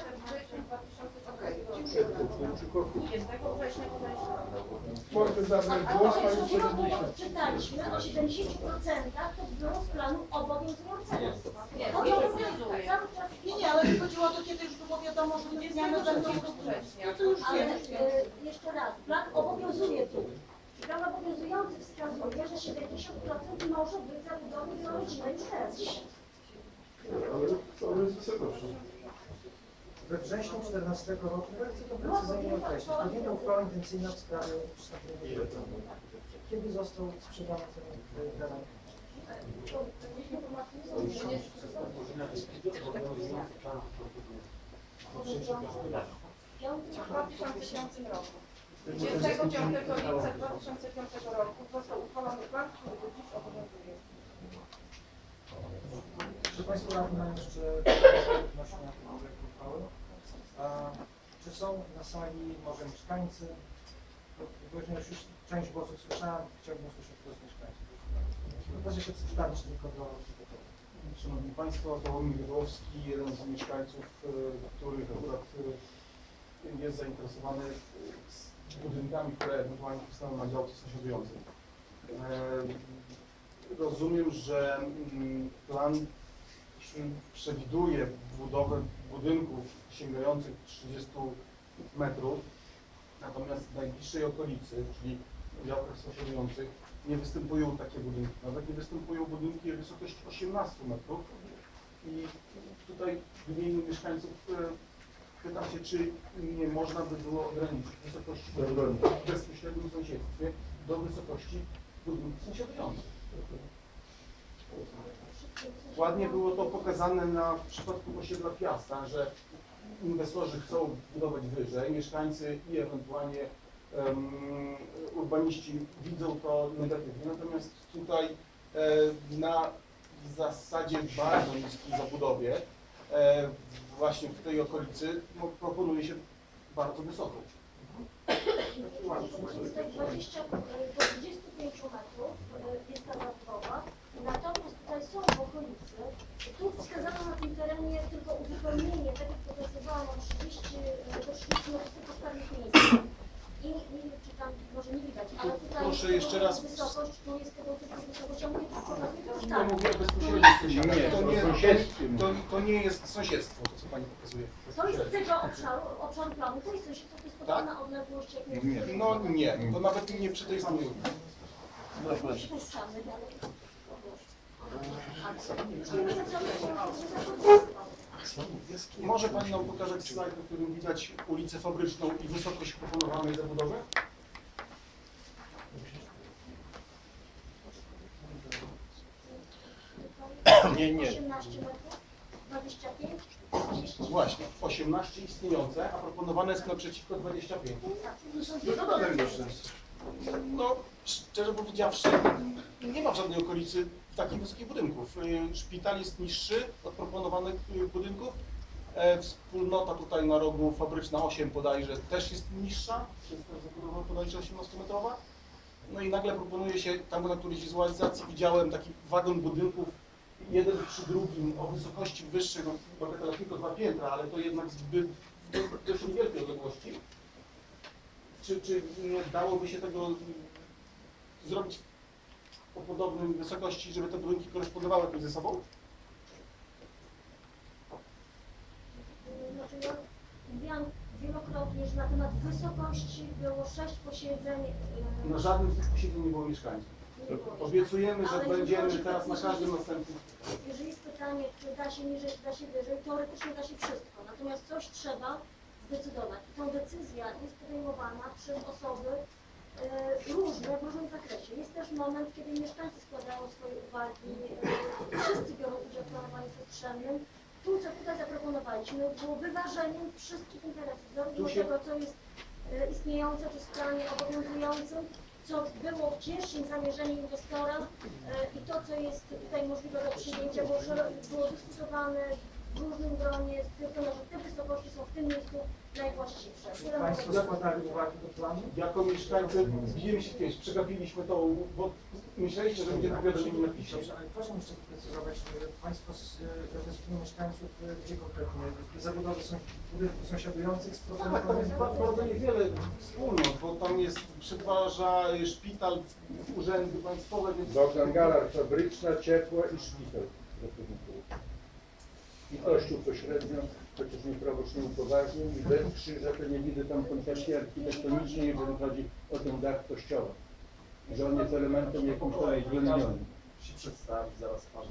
dwudziestego września Możemy zabrać A głos to pani jest przewodniczącej. czytaliśmy o siedemdziesięciu procentach to było z planu obowiązującego. Nie, To nie obowiązuje. Cały czas Nie, nie, ale mi chodziło o to, kiedy już było wiadomo, że te zmiany będą września. No to już Ale wiem. y, jeszcze raz, plan obowiązuje tu. I plan obowiązujący wskazuje, że siedemdziesiąt procent może być zabudowy wielorodzinnej już teraz. Ale to jest wysokości. We wrześniu czternastego roku, ja chcę to precyzyjnie określić, podjęto uchwałę intencyjną w sprawie przystąpienia do planu. Kiedy został sprzedany ten teren? W dwa tysiące piątym roku. dwudziestego piątego lipca dwa tysiące piątego roku został uchwalony plan, który do dziś obowiązuje. Czy Państwo radni mają jeszcze pytania odnośnie projektu uchwały? A czy są na sali może mieszkańcy? Ponieważ już część głosów słyszałem, chciałbym usłyszeć głos mieszkańców. Proszę się przedstawić tylko do protokołu. Szanowni Państwo, Sławomir Wydłowski, jeden z mieszkańców, y, których akurat y, jest zainteresowany z budynkami, które ewentualnie powstaną na działce sąsiadującej. Rozumiem, że plan przewiduje budowę budynków sięgających trzydziestu metrów, natomiast w najbliższej okolicy, czyli w działkach sąsiadujących, nie występują takie budynki. Nawet nie występują budynki o wysokości osiemnastu metrów. I tutaj w imieniu mieszkańców pytam się, czy nie można by było ograniczyć wysokości budynków w bezpośrednim sąsiedztwie do wysokości budynków sąsiadujących. Ładnie było to pokazane na przypadku osiedla Piasta, że inwestorzy chcą budować wyżej, mieszkańcy i ewentualnie um, urbaniści widzą to negatywnie, natomiast tutaj e, na zasadzie bardzo niskiej zabudowie e, właśnie w tej okolicy no, proponuje się bardzo wysoko. Jest tak dwadzieścia do dwudziestu pięciu metrów jest ta zabudowa, natomiast tutaj są w okolicy, tu wskazano na tym terenie tylko uzupełnienie, tak jak pokazywałam, o trzydzieści do trzydziestu metrów tylko starych miejsc. I nie wiem, czy tam może nie widać, ale tutaj proszę jeszcze raz. Wysokość, tu jest tego typu wysokość, ja mówię tylko na Ja tak. mówię o bezpośrednim Nie, to, to nie, sąsiedztwie. to, to nie jest sąsiedztwo, to co Pani pokazuje. To jest z tego obszaru, obszar planu, to jest coś, to jest podobna odległość jak między... Nie. No nie, to nawet nie przy tej samej ulicy. Przy tej samej, ale... Może Pani nam pokazać slajd, na którym widać ulicę Fabryczną i wysokość proponowanej zabudowy? Nie, nie. osiemnaście metrów, dwadzieścia pięć, trzydzieści. Właśnie, osiemnaście istniejące, a proponowane jest naprzeciwko dwadzieścia pięć. No to dalej masz sens. No, szczerze powiedziawszy, nie ma w żadnej okolicy takich wysokich budynków. Y, Szpital jest niższy od proponowanych y, budynków. E, Wspólnota tutaj na rogu Fabryczna osiem bodajże też jest niższa, jest zabudowa bodajże osiemnastometrowa. No i nagle proponuje się, tam na którejś wizualizacji widziałem taki wagon budynków, jeden przy drugim o wysokości wyższej, no bagatela tylko dwa piętra, ale to jednak zbyt w dość niewielkiej odległości. Czy, czy nie dałoby się tego zrobić o podobnej wysokości, żeby te budynki korespondowały jakoś ze sobą? Znaczy ja mówiłam wielokrotnie, że na temat wysokości było sześć posiedzeń. yy, Na żadnym z tych posiedzeń nie było mieszkańców. nie było. Obiecyjemy, że Ale jeżeli będziemy chodzi- teraz na jeżeli każdym jest- następnym. Jeżeli jest pytanie, czy da się niżej, czy da się wyżej, teoretycznie da się wszystko. Natomiast coś trzeba zdecydować. I tą decyzja jest podejmowana przez osoby e, różne w różnym zakresie. Jest też moment, kiedy mieszkańcy składają swoje uwagi, e, wszyscy biorą udział w planowaniu przestrzennym. Tu, co tutaj zaproponowaliśmy, było wyważeniem wszystkich interesów, zarówno Tu się- tego, co jest e, istniejące, czy w planie obowiązującym, co było w pierwszym zamierzeniu inwestora e, i to, co jest tutaj możliwe do przyjęcia, było, szeroko- było dyskutowane w różnym gronie, stwierdzono, że te wysokości są w tym miejscu najwłaściwsze. Które Państwo mogą- składali uwagi do planu? Jako mieszkańcy zbijemy się kiedyś, przegapiliśmy to, bo myśleliście, że będzie na wiadomości na piśmie. Dobrze, ale proszę jeszcze doprecyzować, że Państwo z zespół mieszkańców, e, gdzie konkretnie zabudowy są budynków sąsiadujących z Tak, tam jest proponowanymi? ba- bardzo niewiele wspólnot, bo tam jest przetwarza, y, szpital, urzędy państwowe, więc... Bogdan Galar, fabryczna, ciepła i szpital. I kościół pośrednio, chociaż mnie proboszcz nie upoważnił, i bez krzyża to nie widzę tam koncepcji architektonicznej, jeżeli chodzi o ten dach kościoła. Że on jest elementem jakimś tam wyznanionym. się przedstawić, zaraz parzę.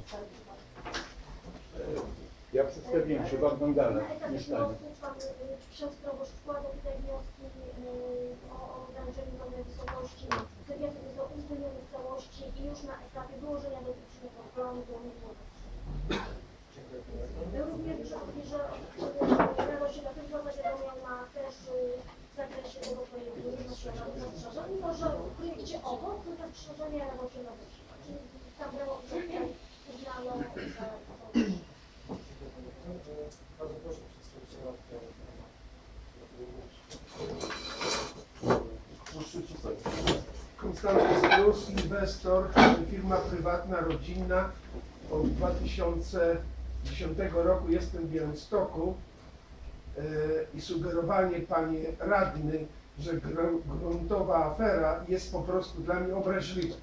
Ja przedstawiłem się, Bogdan Galar, Na etapie mieszkanie. wniosków pan y, ksiądz proboszcz składa tutaj wnioski y, o ograniczeniu pewnej wysokości. Te wnioski są uwzględnione w całości i już na etapie wyłożenia dotychczasowego planu to nie było. Również przychodzi, że Radość na tym zawiadomiał ma też y, w zakresie tego projektu rozszerzone zastrzeżenia, mimo że w projekcie obok to zastrzeżenie Radość na wyższe. Czyli tam było tutaj uznano, że Bardzo proszę przedstawiciela. Konstanty Plus, inwestor, firma prywatna, rodzinna. Od dwa tysiące dziesiątego roku jestem w Białymstoku i sugerowanie, panie radny, że gr- gruntowa afera jest po prostu dla mnie obraźliwe.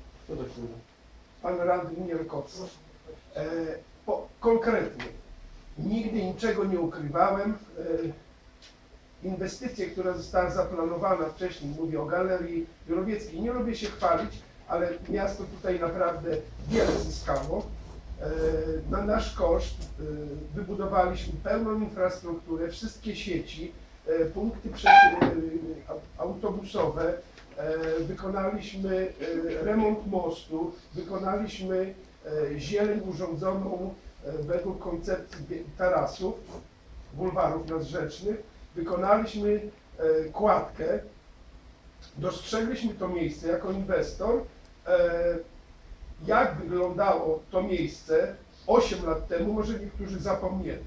Pan radny Mielkowski. E, po, konkretnie, nigdy niczego nie ukrywałem. E, inwestycja, która została zaplanowana wcześniej, mówię o Galerii Jurowieckiej, nie lubię się chwalić, ale miasto tutaj naprawdę wiele zyskało. E, na nasz koszt e, wybudowaliśmy pełną infrastrukturę, wszystkie sieci, e, punkty przesi- e, autobusowe, e, wykonaliśmy e, remont mostu, wykonaliśmy e, zieleń urządzoną e, według koncepcji bie- tarasów, bulwarów nadrzecznych, wykonaliśmy e, kładkę, dostrzegliśmy to miejsce jako inwestor. E, jak wyglądało to miejsce osiem lat temu, może niektórzy zapomnieli.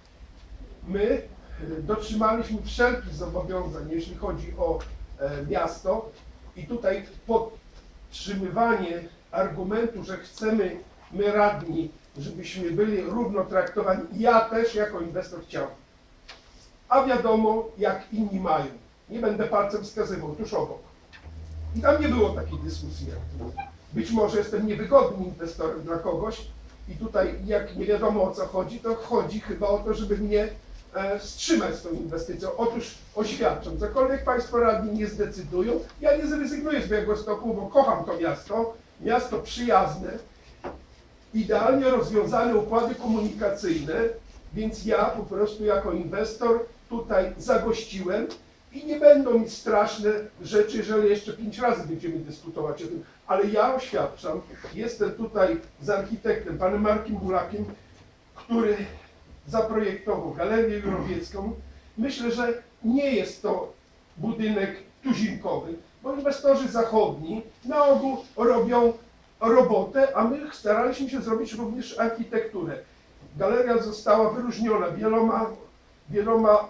My dotrzymaliśmy wszelkich zobowiązań, jeśli chodzi o e, miasto i tutaj podtrzymywanie argumentu, że chcemy my radni, żebyśmy byli równo traktowani, ja też jako inwestor chciałem. A wiadomo, jak inni mają. Nie będę palcem wskazywał, tuż obok. I tam nie było takiej dyskusji jak tu. Być może jestem niewygodnym inwestorem dla kogoś i tutaj jak nie wiadomo o co chodzi, to chodzi chyba o to, żeby mnie e, wstrzymać z tą inwestycją. Otóż oświadczam, cokolwiek Państwo radni nie zdecydują, ja nie zrezygnuję z Białegostoku, bo kocham to miasto, miasto przyjazne, idealnie rozwiązane układy komunikacyjne, więc ja po prostu jako inwestor tutaj zagościłem i nie będą mi straszne rzeczy, jeżeli jeszcze pięć razy będziemy dyskutować o tym, ale ja oświadczam, jestem tutaj z architektem, panem Markiem Bulakiem, który zaprojektował Galerię Jurowiecką. Myślę, że nie jest to budynek tuzinkowy, bo inwestorzy zachodni na ogół robią robotę, a my staraliśmy się zrobić również architekturę. Galeria została wyróżniona wieloma, wieloma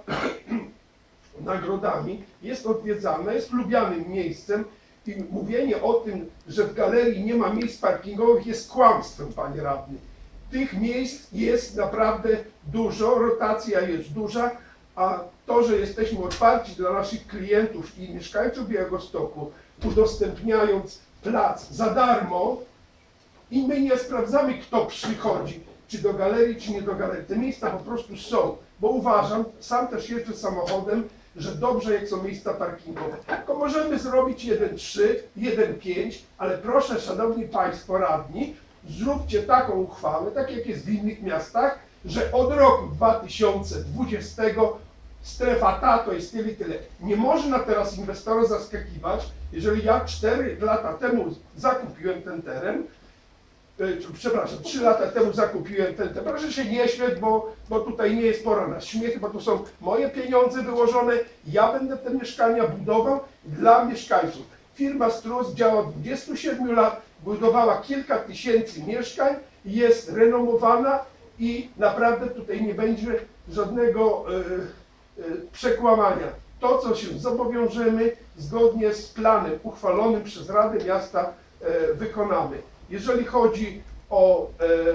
nagrodami, jest odwiedzana, jest lubianym miejscem i mówienie o tym, że w galerii nie ma miejsc parkingowych jest kłamstwem, panie radny. Tych miejsc jest naprawdę dużo, rotacja jest duża, a to, że jesteśmy otwarci dla naszych klientów i mieszkańców Białegostoku, udostępniając plac za darmo i my nie sprawdzamy, kto przychodzi, czy do galerii, czy nie do galerii. Te miejsca po prostu są, bo uważam, sam też jeżdżę samochodem, że dobrze jak są miejsca parkingowe. Tylko możemy zrobić jeden trzy, jeden pięć, ale proszę, szanowni państwo radni, zróbcie taką uchwałę, tak jak jest w innych miastach, że od roku dwa tysiące dwudziestego strefa ta to jest tyle, tyle. Nie można teraz inwestora zaskakiwać, jeżeli ja cztery lata temu zakupiłem ten teren, przepraszam, trzy lata temu zakupiłem ten teren. Proszę się nie śmiać, bo, bo tutaj nie jest pora na śmiech, bo to są moje pieniądze wyłożone. Ja będę te mieszkania budował dla mieszkańców. Firma Strus działa od dwudziestu siedmiu lat, budowała kilka tysięcy mieszkań, jest renomowana i naprawdę tutaj nie będzie żadnego e, e, przekłamania. To, co się zobowiążemy, zgodnie z planem uchwalonym przez Radę Miasta e, wykonamy. Jeżeli chodzi o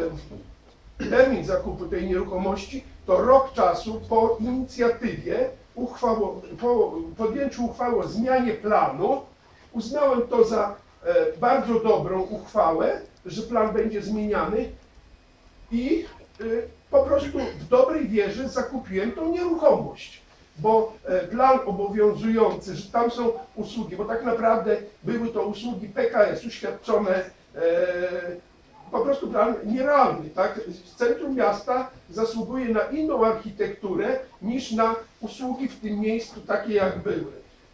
e, termin zakupu tej nieruchomości, to rok czasu po inicjatywie, uchwało, po podjęciu uchwały o zmianie planu, uznałem to za e, bardzo dobrą uchwałę, że plan będzie zmieniany i e, po prostu w dobrej wierze zakupiłem tą nieruchomość, bo e, plan obowiązujący, że tam są usługi, bo tak naprawdę były to usługi P K S-u świadczone po prostu plan nierealny, tak? Centrum miasta zasługuje na inną architekturę niż na usługi w tym miejscu takie jak były.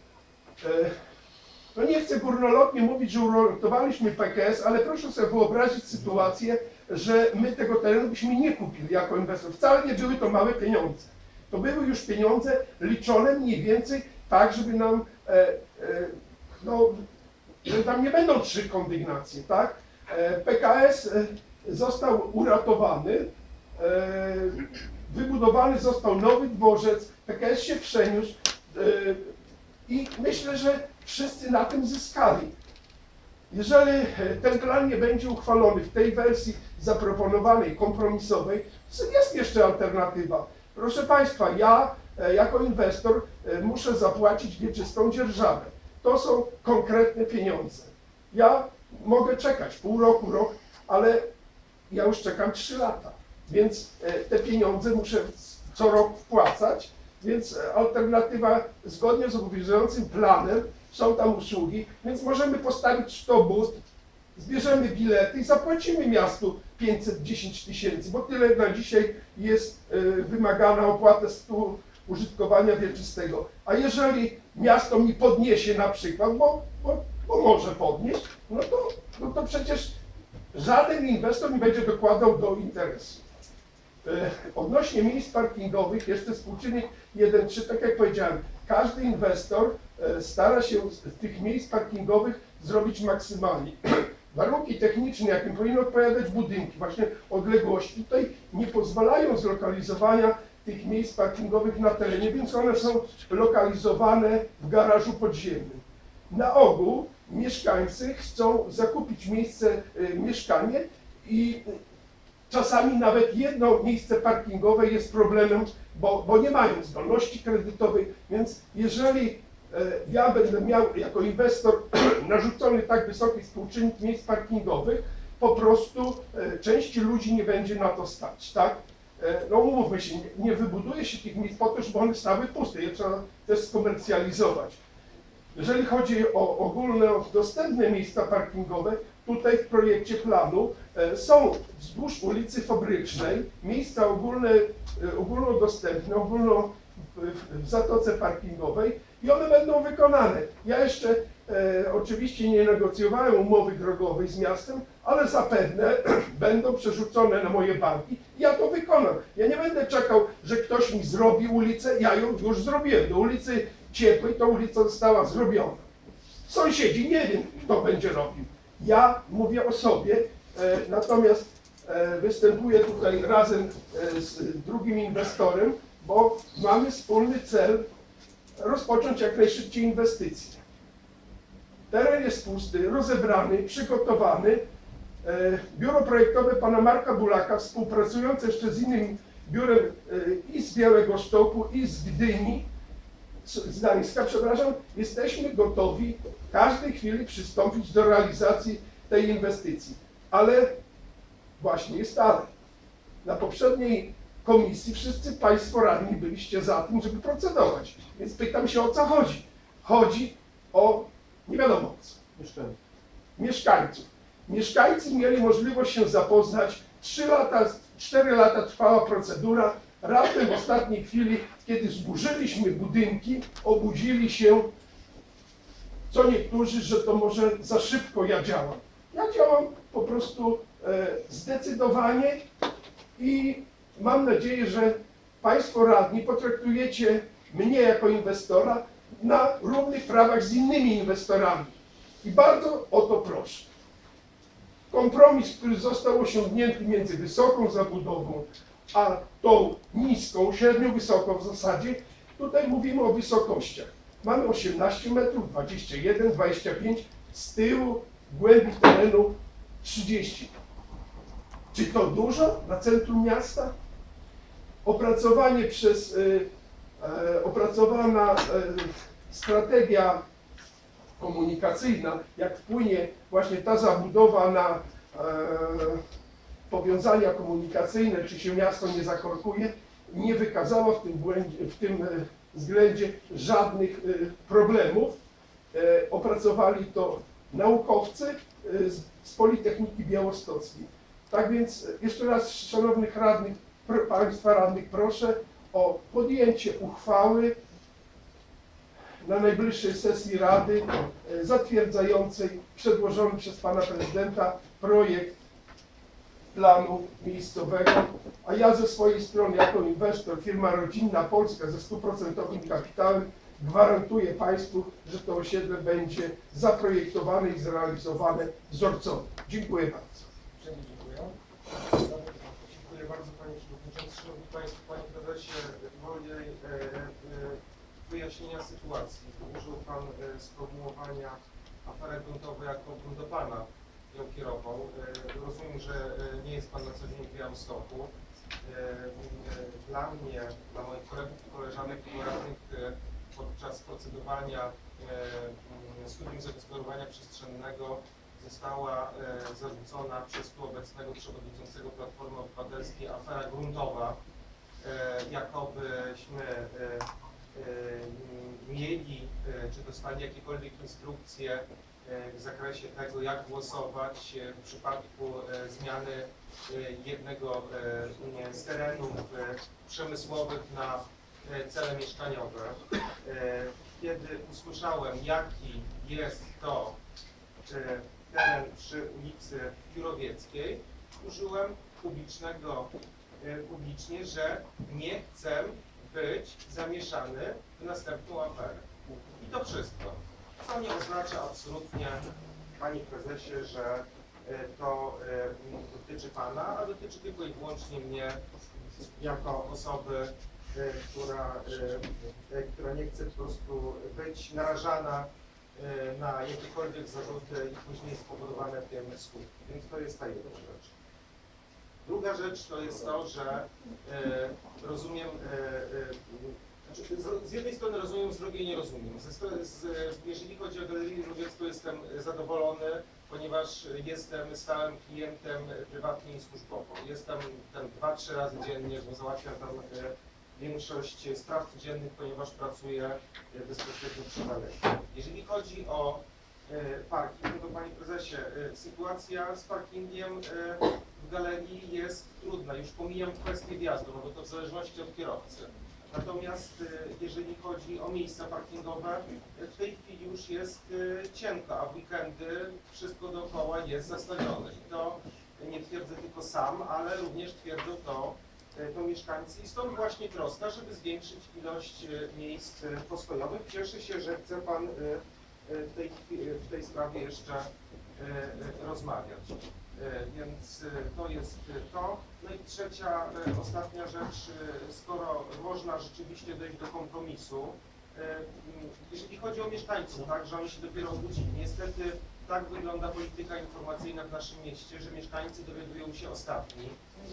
No nie chcę górnolotnie mówić, że uratowaliśmy P K S, ale proszę sobie wyobrazić sytuację, że my tego terenu byśmy nie kupili jako inwestor. Wcale nie były to małe pieniądze. To były już pieniądze liczone mniej więcej tak, żeby nam e, e, no, że tam nie będą trzy kondygnacje, tak? P K S został uratowany, wybudowany został nowy dworzec, P K S się przeniósł i myślę, że wszyscy na tym zyskali. Jeżeli ten plan nie będzie uchwalony w tej wersji zaproponowanej, kompromisowej, to jest jeszcze alternatywa. Proszę Państwa, ja e, jako inwestor e, muszę zapłacić wieczystą dzierżawę. To są konkretne pieniądze. Ja mogę czekać pół roku, rok, ale ja już czekam trzy lata, więc e, te pieniądze muszę co rok wpłacać, więc alternatywa zgodnie z obowiązującym planem są tam usługi, więc możemy postawić sto bud, zbierzemy bilety i zapłacimy miastu pięćset dziesięć tysięcy, bo tyle na dzisiaj jest y, wymagana opłata z tytułu użytkowania wieczystego. A jeżeli miasto mi podniesie na przykład, bo, bo, bo może podnieść, no to, no to przecież żaden inwestor nie będzie dokładał do interesu. Y, odnośnie miejsc parkingowych, jeszcze współczynnik jeden trzy, tak jak powiedziałem, każdy inwestor y, stara się z tych miejsc parkingowych zrobić maksymalnie. Warunki techniczne, jakim powinny odpowiadać budynki, właśnie odległości, tutaj nie pozwalają zlokalizowania tych miejsc parkingowych na terenie, więc one są lokalizowane w garażu podziemnym. Na ogół mieszkańcy chcą zakupić miejsce, y, mieszkanie i czasami nawet jedno miejsce parkingowe jest problemem, bo, bo nie mają zdolności kredytowej, więc jeżeli ja będę miał jako inwestor narzucony tak wysoki współczynnik miejsc parkingowych, po prostu części ludzi nie będzie na to stać, tak? No umówmy się, nie, nie wybuduje się tych miejsc po to, żeby one stały puste, je trzeba też skomercjalizować. Jeżeli chodzi o ogólne, dostępne miejsca parkingowe, tutaj w projekcie planu są wzdłuż ulicy Fabrycznej miejsca ogólne, ogólnodostępne, ogólno w zatoce parkingowej i one będą wykonane. Ja jeszcze e, oczywiście nie negocjowałem umowy drogowej z miastem, ale zapewne będą przerzucone na moje banki i ja to wykonam. Ja nie będę czekał, że ktoś mi zrobi ulicę, ja ją już zrobiłem. Do ulicy Ciepłej ta ulica została zrobiona. Sąsiedzi nie wiem, kto będzie robił. Ja mówię o sobie, e, natomiast e, występuję tutaj razem e, z drugim inwestorem, bo mamy wspólny cel rozpocząć jak najszybciej inwestycje. Teren jest pusty, rozebrany, przygotowany. Biuro projektowe pana Marka Bulaka, współpracujące jeszcze z innym biurem i z Białegostoku, i z Gdyni, z Gdańska, przepraszam, jesteśmy gotowi w każdej chwili przystąpić do realizacji tej inwestycji. Ale właśnie jest ale. Na poprzedniej komisji wszyscy Państwo radni byliście za tym, żeby procedować. Więc pytam się, o co chodzi. Chodzi o, nie wiadomo co, Mieszkańców. mieszkańców. Mieszkańcy mieli możliwość się zapoznać. Trzy lata, cztery lata trwała procedura. Raptem w ostatniej chwili, kiedy zburzyliśmy budynki, obudzili się co niektórzy, że to może za szybko ja działam. Ja działam po prostu e, zdecydowanie i mam nadzieję, że Państwo radni potraktujecie mnie jako inwestora na równych prawach z innymi inwestorami. I bardzo o to proszę. Kompromis, który został osiągnięty między wysoką zabudową a tą niską, średnio wysoką w zasadzie, tutaj mówimy o wysokościach. Mamy osiemnaście metrów, dwadzieścia jeden, dwadzieścia pięć, z tyłu głębi terenu trzydzieści. Czy to dużo na centrum miasta? Opracowanie przez, y, y, opracowana y, strategia komunikacyjna, jak wpłynie właśnie ta zabudowa na y, powiązania komunikacyjne, czy się miasto nie zakorkuje, nie wykazała w tym, błędzie, w tym y, względzie żadnych y, problemów. Y, opracowali to naukowcy y, z, z Politechniki Białostockiej. Tak więc jeszcze raz, szanownych radnych, Państwa radnych proszę o podjęcie uchwały na najbliższej sesji Rady zatwierdzającej przedłożony przez Pana Prezydenta projekt planu miejscowego, a ja ze swojej strony jako inwestor, firma rodzinna Polska ze stuprocentowym kapitałem gwarantuję Państwu, że to osiedle będzie zaprojektowane i zrealizowane wzorcowo. Dziękuję bardzo. Dziękuję. Dziękuję bardzo Panie Przewodniczący. Szanowni Państwo, Panie Prezesie, wojej e, e, wyjaśnienia sytuacji. Użył Pan e, sformułowania aferę gruntową, jaką bym do Pana ją kierował. E, rozumiem, że e, nie jest Pan na co dzień w Białymstoku. Dla mnie, dla moich kolegów i koleżanek i radnych podczas procedowania studium zagospodarowania przestrzennego została zarzucona przez tu obecnego przewodniczącego Platformy Obywatelskiej afera gruntowa, jakobyśmy mieli czy dostali jakiekolwiek instrukcje w zakresie tego, jak głosować w przypadku zmiany jednego z terenów przemysłowych na cele mieszkaniowe. Kiedy usłyszałem, jaki jest to teren przy ulicy Jurowieckiej, użyłem publicznego, publicznie, że nie chcę być zamieszany w następną aferę. I to wszystko. Co nie oznacza absolutnie, Panie Prezesie, że to dotyczy Pana, a dotyczy tylko i wyłącznie mnie jako osoby, która, która nie chce po prostu być narażana na jakiekolwiek zarzuty i później spowodowane tym skutki. Więc to jest ta jedna rzecz. Druga rzecz to jest to, że rozumiem, znaczy z jednej strony rozumiem, z drugiej nie rozumiem. Z, z, jeżeli chodzi o Galerię Jurowiecką, jestem zadowolony, ponieważ jestem stałym klientem prywatnie i służbowo. Jestem tam dwa, trzy razy dziennie, bo załatwiam tam większość spraw codziennych, ponieważ pracuję bezpośrednio przy galerii. Jeżeli chodzi o parking, to Panie Prezesie, sytuacja z parkingiem w galerii jest trudna. Już pomijam kwestię wjazdu, no bo to w zależności od kierowcy. Natomiast jeżeli chodzi o miejsca parkingowe, w tej chwili już jest cienko, a w weekendy wszystko dookoła jest zastawione. I to nie twierdzę tylko sam, ale również twierdzą to, to mieszkańcy. I stąd właśnie troska, żeby zwiększyć ilość miejsc postojowych. Cieszę się, że chce Pan w tej, w tej sprawie jeszcze rozmawiać. Więc to jest to. No i trzecia, ostatnia rzecz, skoro można rzeczywiście dojść do kompromisu, jeżeli chodzi o mieszkańców, tak, że oni się dopiero obudzili. Niestety tak wygląda polityka informacyjna w naszym mieście, że mieszkańcy dowiadują się ostatni.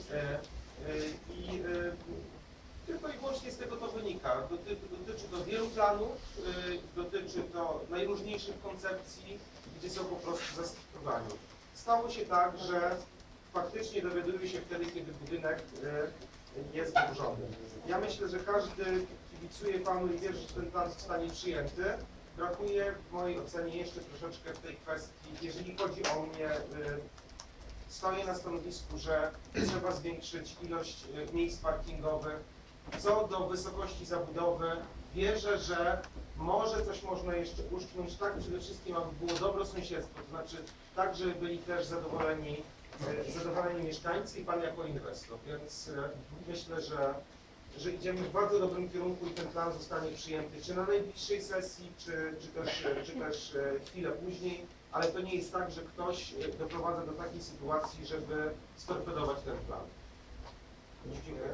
I tylko i wyłącznie z tego to wynika. Doty, dotyczy to wielu planów, dotyczy to najróżniejszych koncepcji, gdzie są po prostu zastosowania. Stało się tak, że faktycznie dowiadują się wtedy, kiedy budynek jest wyburzony. Ja myślę, że każdy kibicuje Panu i wierzy, że ten plan zostanie przyjęty. Brakuje w mojej ocenie jeszcze troszeczkę w tej kwestii, jeżeli chodzi o mnie, stoję na stanowisku, że trzeba zwiększyć ilość miejsc parkingowych. Co do wysokości zabudowy, wierzę, że może coś można jeszcze uszczknąć, tak przede wszystkim, aby było dobre sąsiedztwo, to znaczy tak, żeby byli też zadowoleni, zadowoleni mieszkańcy i Pan jako inwestor. Więc myślę, że, że idziemy w bardzo dobrym kierunku i ten plan zostanie przyjęty, czy na najbliższej sesji, czy, czy, też, czy też chwilę później, ale to nie jest tak, że ktoś doprowadza do takiej sytuacji, żeby storpedować ten plan. Dziękuję.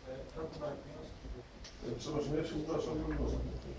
Przepraszam, ja się zgłaszam do głosu.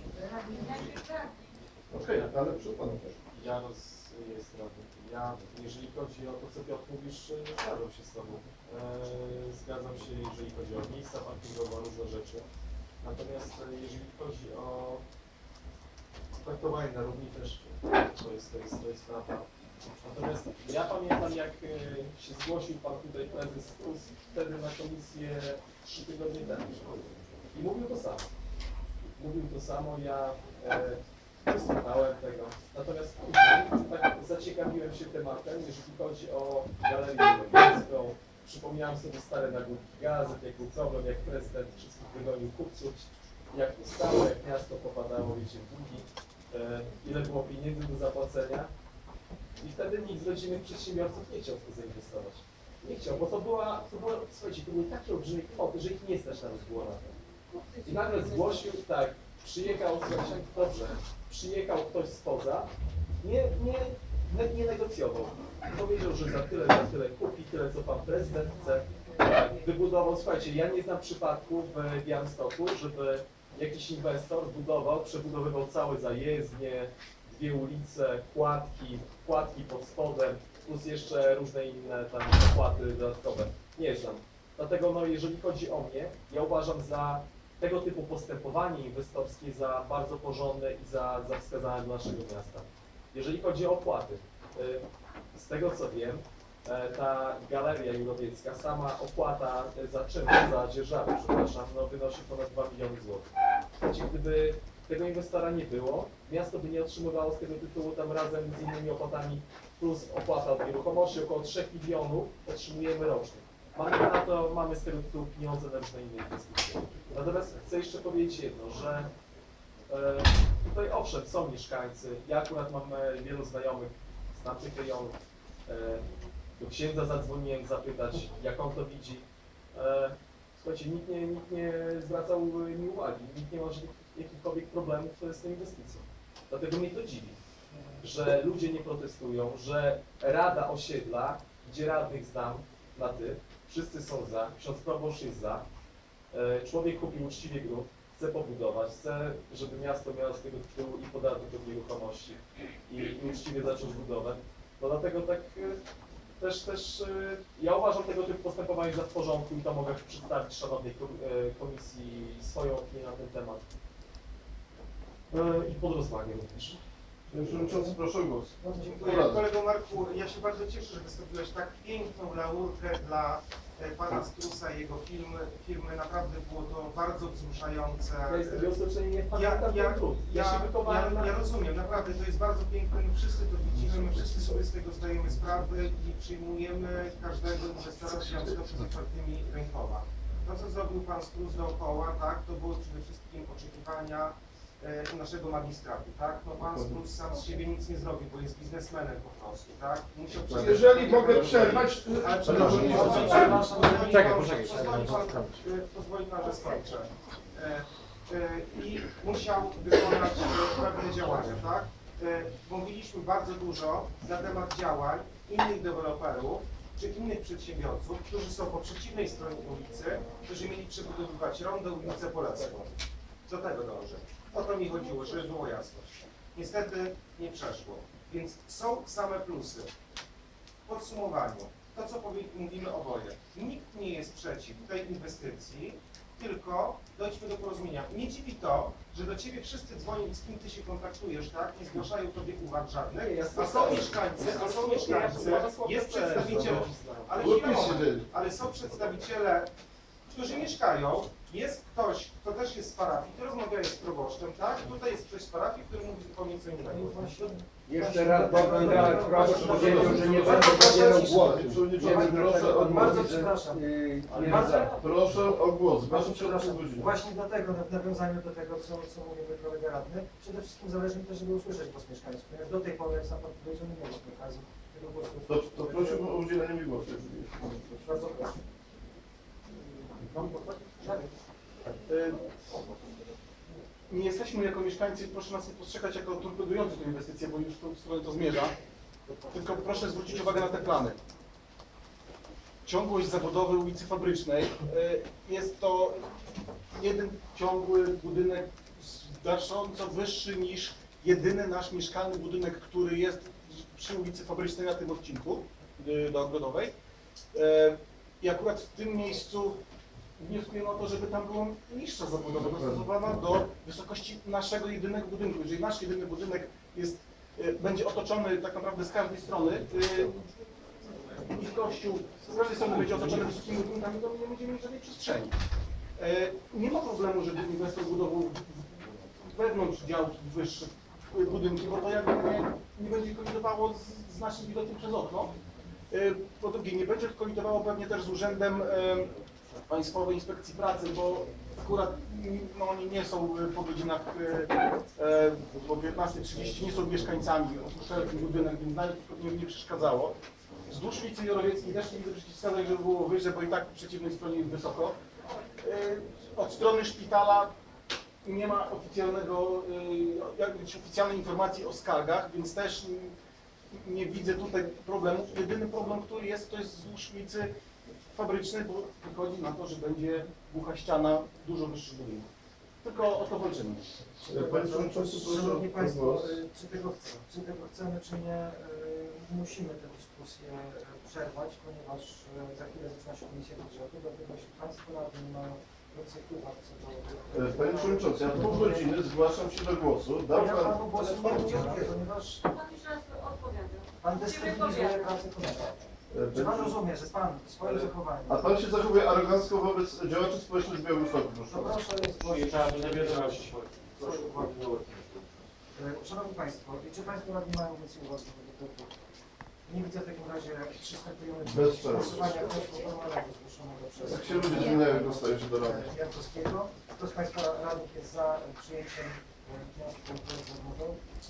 Okej, ale przed Panem też. Janos jest radny. Ja, jeżeli chodzi o to, co Piotr mówisz, zgadzam się z Tobą. Eee, zgadzam się, jeżeli chodzi o miejsca parkingowe, różne rzeczy. Natomiast jeżeli chodzi o traktowanie na równi też, to jest, to jest, to jest prawda. Natomiast ja pamiętam, jak się zgłosił Pan tutaj prezes Tusk wtedy na komisję trzy tygodnie temu. I mówił to samo. Mówił to samo, ja e, słuchałem tego. Natomiast później tak zaciekawiłem się tematem, jeżeli chodzi o Galerię Jurowiecką. Przypomniałem sobie stare nagłówki gazet, jak był problem, jak prezydent wszystkich wygonił kupców, jak to stało, jak miasto popadało, wiecie, w długi, e, ile było pieniędzy do zapłacenia. I wtedy nikt z rodzimych przedsiębiorców nie chciał w to zainwestować. Nie chciał, bo to była, to była, słuchajcie, to były takie olbrzymie kwoty, że ich nie stać nawet było na to. I nagle zgłosił, tak, przyjechał, słuchajcie, dobrze, przyjechał ktoś spoza, nie, nie, nie, nie negocjował. Powiedział, że za tyle, za tyle kupi, tyle co pan prezydent chce. Tak, wybudował, słuchajcie, ja nie znam przypadku w Białymstoku, żeby jakiś inwestor budował, przebudowywał całe zajezdnie, dwie ulice, kładki, kładki pod spodem, plus jeszcze różne inne tam opłaty dodatkowe. Nie znam. Natomiast Dlatego no, jeżeli chodzi o mnie, ja uważam za tego typu postępowanie inwestorskie za bardzo porządne i za, za wskazane dla naszego miasta. Jeżeli chodzi o opłaty, y, z tego co wiem, y, ta Galeria Jurowiecka, sama opłata za czynsz, za dzierżawę, przepraszam, no, wynosi ponad dwa miliony złotych. Słuchajcie, gdyby tego inwestora nie było, miasto by nie otrzymywało z tego tytułu tam razem z innymi opłatami plus opłata od nieruchomości około trzech milionów otrzymujemy rocznie. Mamy na to, mamy z tego tytułu pieniądze na różne inne inwestycje. Natomiast chcę jeszcze powiedzieć jedno, że e, tutaj owszem są mieszkańcy, ja akurat mam e, wielu znajomych z tamtych rejonów, e, do księdza zadzwoniłem zapytać, jak on to widzi. E, słuchajcie, nikt nie, nikt nie zwracał mi uwagi, nikt nie ma jakichkolwiek problemów z tą inwestycją. Dlatego mnie to dziwi, że ludzie nie protestują, że Rada Osiedla, gdzie radnych znam na ty, wszyscy są za, ksiądz proboszcz jest za, e, człowiek kupił uczciwie grunt, chce pobudować, chce, żeby miasto miało z tego tytułu i podatek od nieruchomości i, i uczciwie zacząć budować. No dlatego tak e, też, też e, ja uważam tego typu postępowanie za w porządku i to mogę przedstawić szanownej ko- e, komisji swoją opinię na ten temat e, i pod rozwagę również. Panie Przewodniczący, proszę o głos. Dziękuję. Kolego Marku, ja się bardzo cieszę, że wystawiłeś tak piękną laurkę dla e, pana Strusa i jego firmy. firmy. Naprawdę było to bardzo wzruszające. Ja jestem wioskoczenie, nie Ja, pamiętam ja, ten trud. Ja, ja, się wychowałem ja, na... ja rozumiem, naprawdę to jest bardzo piękne, my wszyscy to widzimy, my wszyscy sobie z tego zdajemy sprawę i przyjmujemy każdego inwestora związkowego z otwartymi rękoma. To, co zrobił pan Strus dookoła, tak, to było przede wszystkim oczekiwania e, naszego magistratu, tak? No pan Strus sam z siebie nic nie zrobił, bo jest biznesmenem po prostu, tak? Musiał przede Jeżeli wszystkim- mogę przerwać, Ale przepraszam, Przepraszam. czekaj, poczekaj, pozwoli pan, pozwoli pan, że skończę. E, e, I musiał wykonać e, pewne działania, tak? E, Mówiliśmy bardzo dużo na temat działań innych deweloperów czy innych przedsiębiorców, którzy są po przeciwnej stronie ulicy, którzy mieli przebudowywać rondo, ulicę Polecką. Do tego dążę. O to mi chodziło, żeby było jasność. Niestety nie przeszło. Więc są same plusy. W podsumowaniu, to co powie, mówimy oboje, nikt nie jest przeciw tej inwestycji, tylko dojdźmy do porozumienia. Mnie dziwi to, że do Ciebie wszyscy dzwonią i z kim Ty się kontaktujesz, tak? Nie zgłaszają Tobie uwag żadnych, a są mieszkańcy, a są mieszkańcy, jest przedstawiciel, ale chwilę, moment, ale są przedstawiciele, którzy mieszkają, jest ktoś, kto też jest z parafii, Ty rozmawiałeś z proboszczem, tak? Tutaj jest ktoś z parafii, który mówi zupełnie co innego. Jeszcze raz Bogdan Gałek proboszcz powiedział, że nie będę zabierał głosu. Nie wiem dlaczego on Bardzo mówi, że przepraszam. yy, Ale nie bardzo- za. Proszę o głos. Bardzo Proszę przepraszam. o Właśnie dlatego, w nawiązaniu do tego, co, co mówił mój kolega radny, przede wszystkim zależy mi też, żeby usłyszeć głos mieszkańców, ponieważ do tej pory, jak sam pan powiedział, nie mieliśmy okazji tego głosu To, usłyszeć. to prosiłbym o udzielenie mi głosu. Bardzo proszę. Y, Nie jesteśmy jako mieszkańcy, proszę nas nie postrzegać jako torpedujący tę inwestycję, bo już w tą stronę to zmierza. Tylko proszę zwrócić uwagę na te plany. Ciągłość zabudowy ulicy Fabrycznej. y, Jest to jeden ciągły budynek znacząco wyższy niż jedyny nasz mieszkalny budynek, który jest przy ulicy Fabrycznej na tym odcinku y, do Ogrodowej. Y, I akurat w tym miejscu wnioskujemy o to, żeby tam była niższa zabudowa, dostosowana do wysokości naszego jedynego budynku. Jeżeli nasz jedyny budynek jest, y, będzie otoczony tak naprawdę z każdej strony, y, i kościół z każdej strony będzie otoczony wysokimi budynkami, to nie będziemy mieć żadnej przestrzeni. Y, nie ma problemu, żeby inwestor budował wewnątrz działki wyższe budynki, bo to jakby nie, nie będzie kolidowało z, z naszym widokiem przez okno. Y, po drugie, nie będzie kolidowało pewnie też z urzędem y, Państwowej Inspekcji Pracy, bo akurat no, oni nie są po godzinach e, e, po piętnastej trzydzieści, nie są mieszkańcami, opuszczają ten budynek, więc nawet to nie, nie przeszkadzało. Wzdłuż ulicy Jorowieckiej też nie widzę przeciwwskazań, żeby było wyżej, bo i tak po przeciwnej stronie jest wysoko. E, od strony szpitala nie ma oficjalnego, e, jakby oficjalnej informacji o skargach, więc też nie, nie widzę tutaj problemu. Jedyny problem, który jest, to jest wzdłuż ulicy Fabrycznej, bo wychodzi na to, że będzie głucha ściana dużo wyższych budynków. Tylko o to walczymy. Panie Przewodniczący, proszę Szanowni o Państwo, głos. y, czy tego, chcemy, czy tego chcemy, czy nie, y, musimy tę dyskusję przerwać, ponieważ e, za chwilę zaczyna się komisja budżetu, dlatego jeśli Państwo radni nie mają więcej uwag co do... E, Panie Przewodniczący, ja pół godziny zgłaszam się do głosu. Dał Ja pan... Panu głosu nie udzielię, ponieważ Pan już raz odpowiada. Pan destabilizuje pracę komisji. e, Czy Pan Panie- rozumie, że Pan swoim zachowaniem... A Pan się zachowuje arogancko wobec działaczy społecznych z Białegostoku, To proszę. proszę Nie zgłosić... trzeba by zawierać. Proszę uwagi. E, Szanowni Państwo, czy Państwo radni mają więcej uwagi do tego? Nie widzę w takim razie, przystępujemy do Bez przerwy. głosowania wniosku formalnego zgłoszonego przez... Jak się ludzie zmieniają, dostają się do rady. e, Jankowskiego. Kto z Państwa radnych jest za przyjęciem e, wniosku formalnego?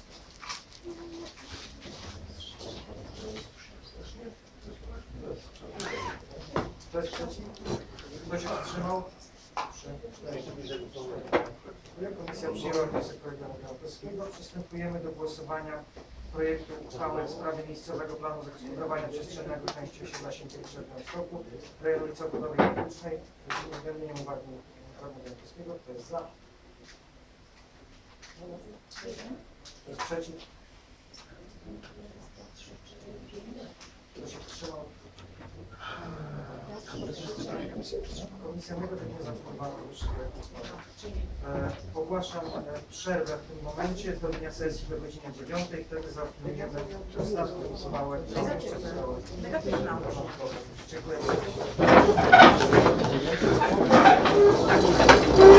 Kto jest przeciw? Kto się wstrzymał? Komisja przyjęła wniosek kolegi Jankowskiego. Przystępujemy do głosowania projektu uchwały w sprawie miejscowego planu zagospodarowania przestrzennego części osiedla Sienkiewicza w Białymstoku, rejonu ulicy Ogrodowej i Publicznej, z uwzględnieniem uwagi radnego Jankowskiego. Kto jest za? Kto jest przeciw? Kto się wstrzymał? Komisja negatywnie zaopiniowała powyższy projekt uchwały. E, Ogłaszam e, przerwę w tym momencie do dnia sesji do godziny dziewiątej. Wtedy zaopiniujemy ostatnią uchwałę. Negatywna. Dziękuję bardzo.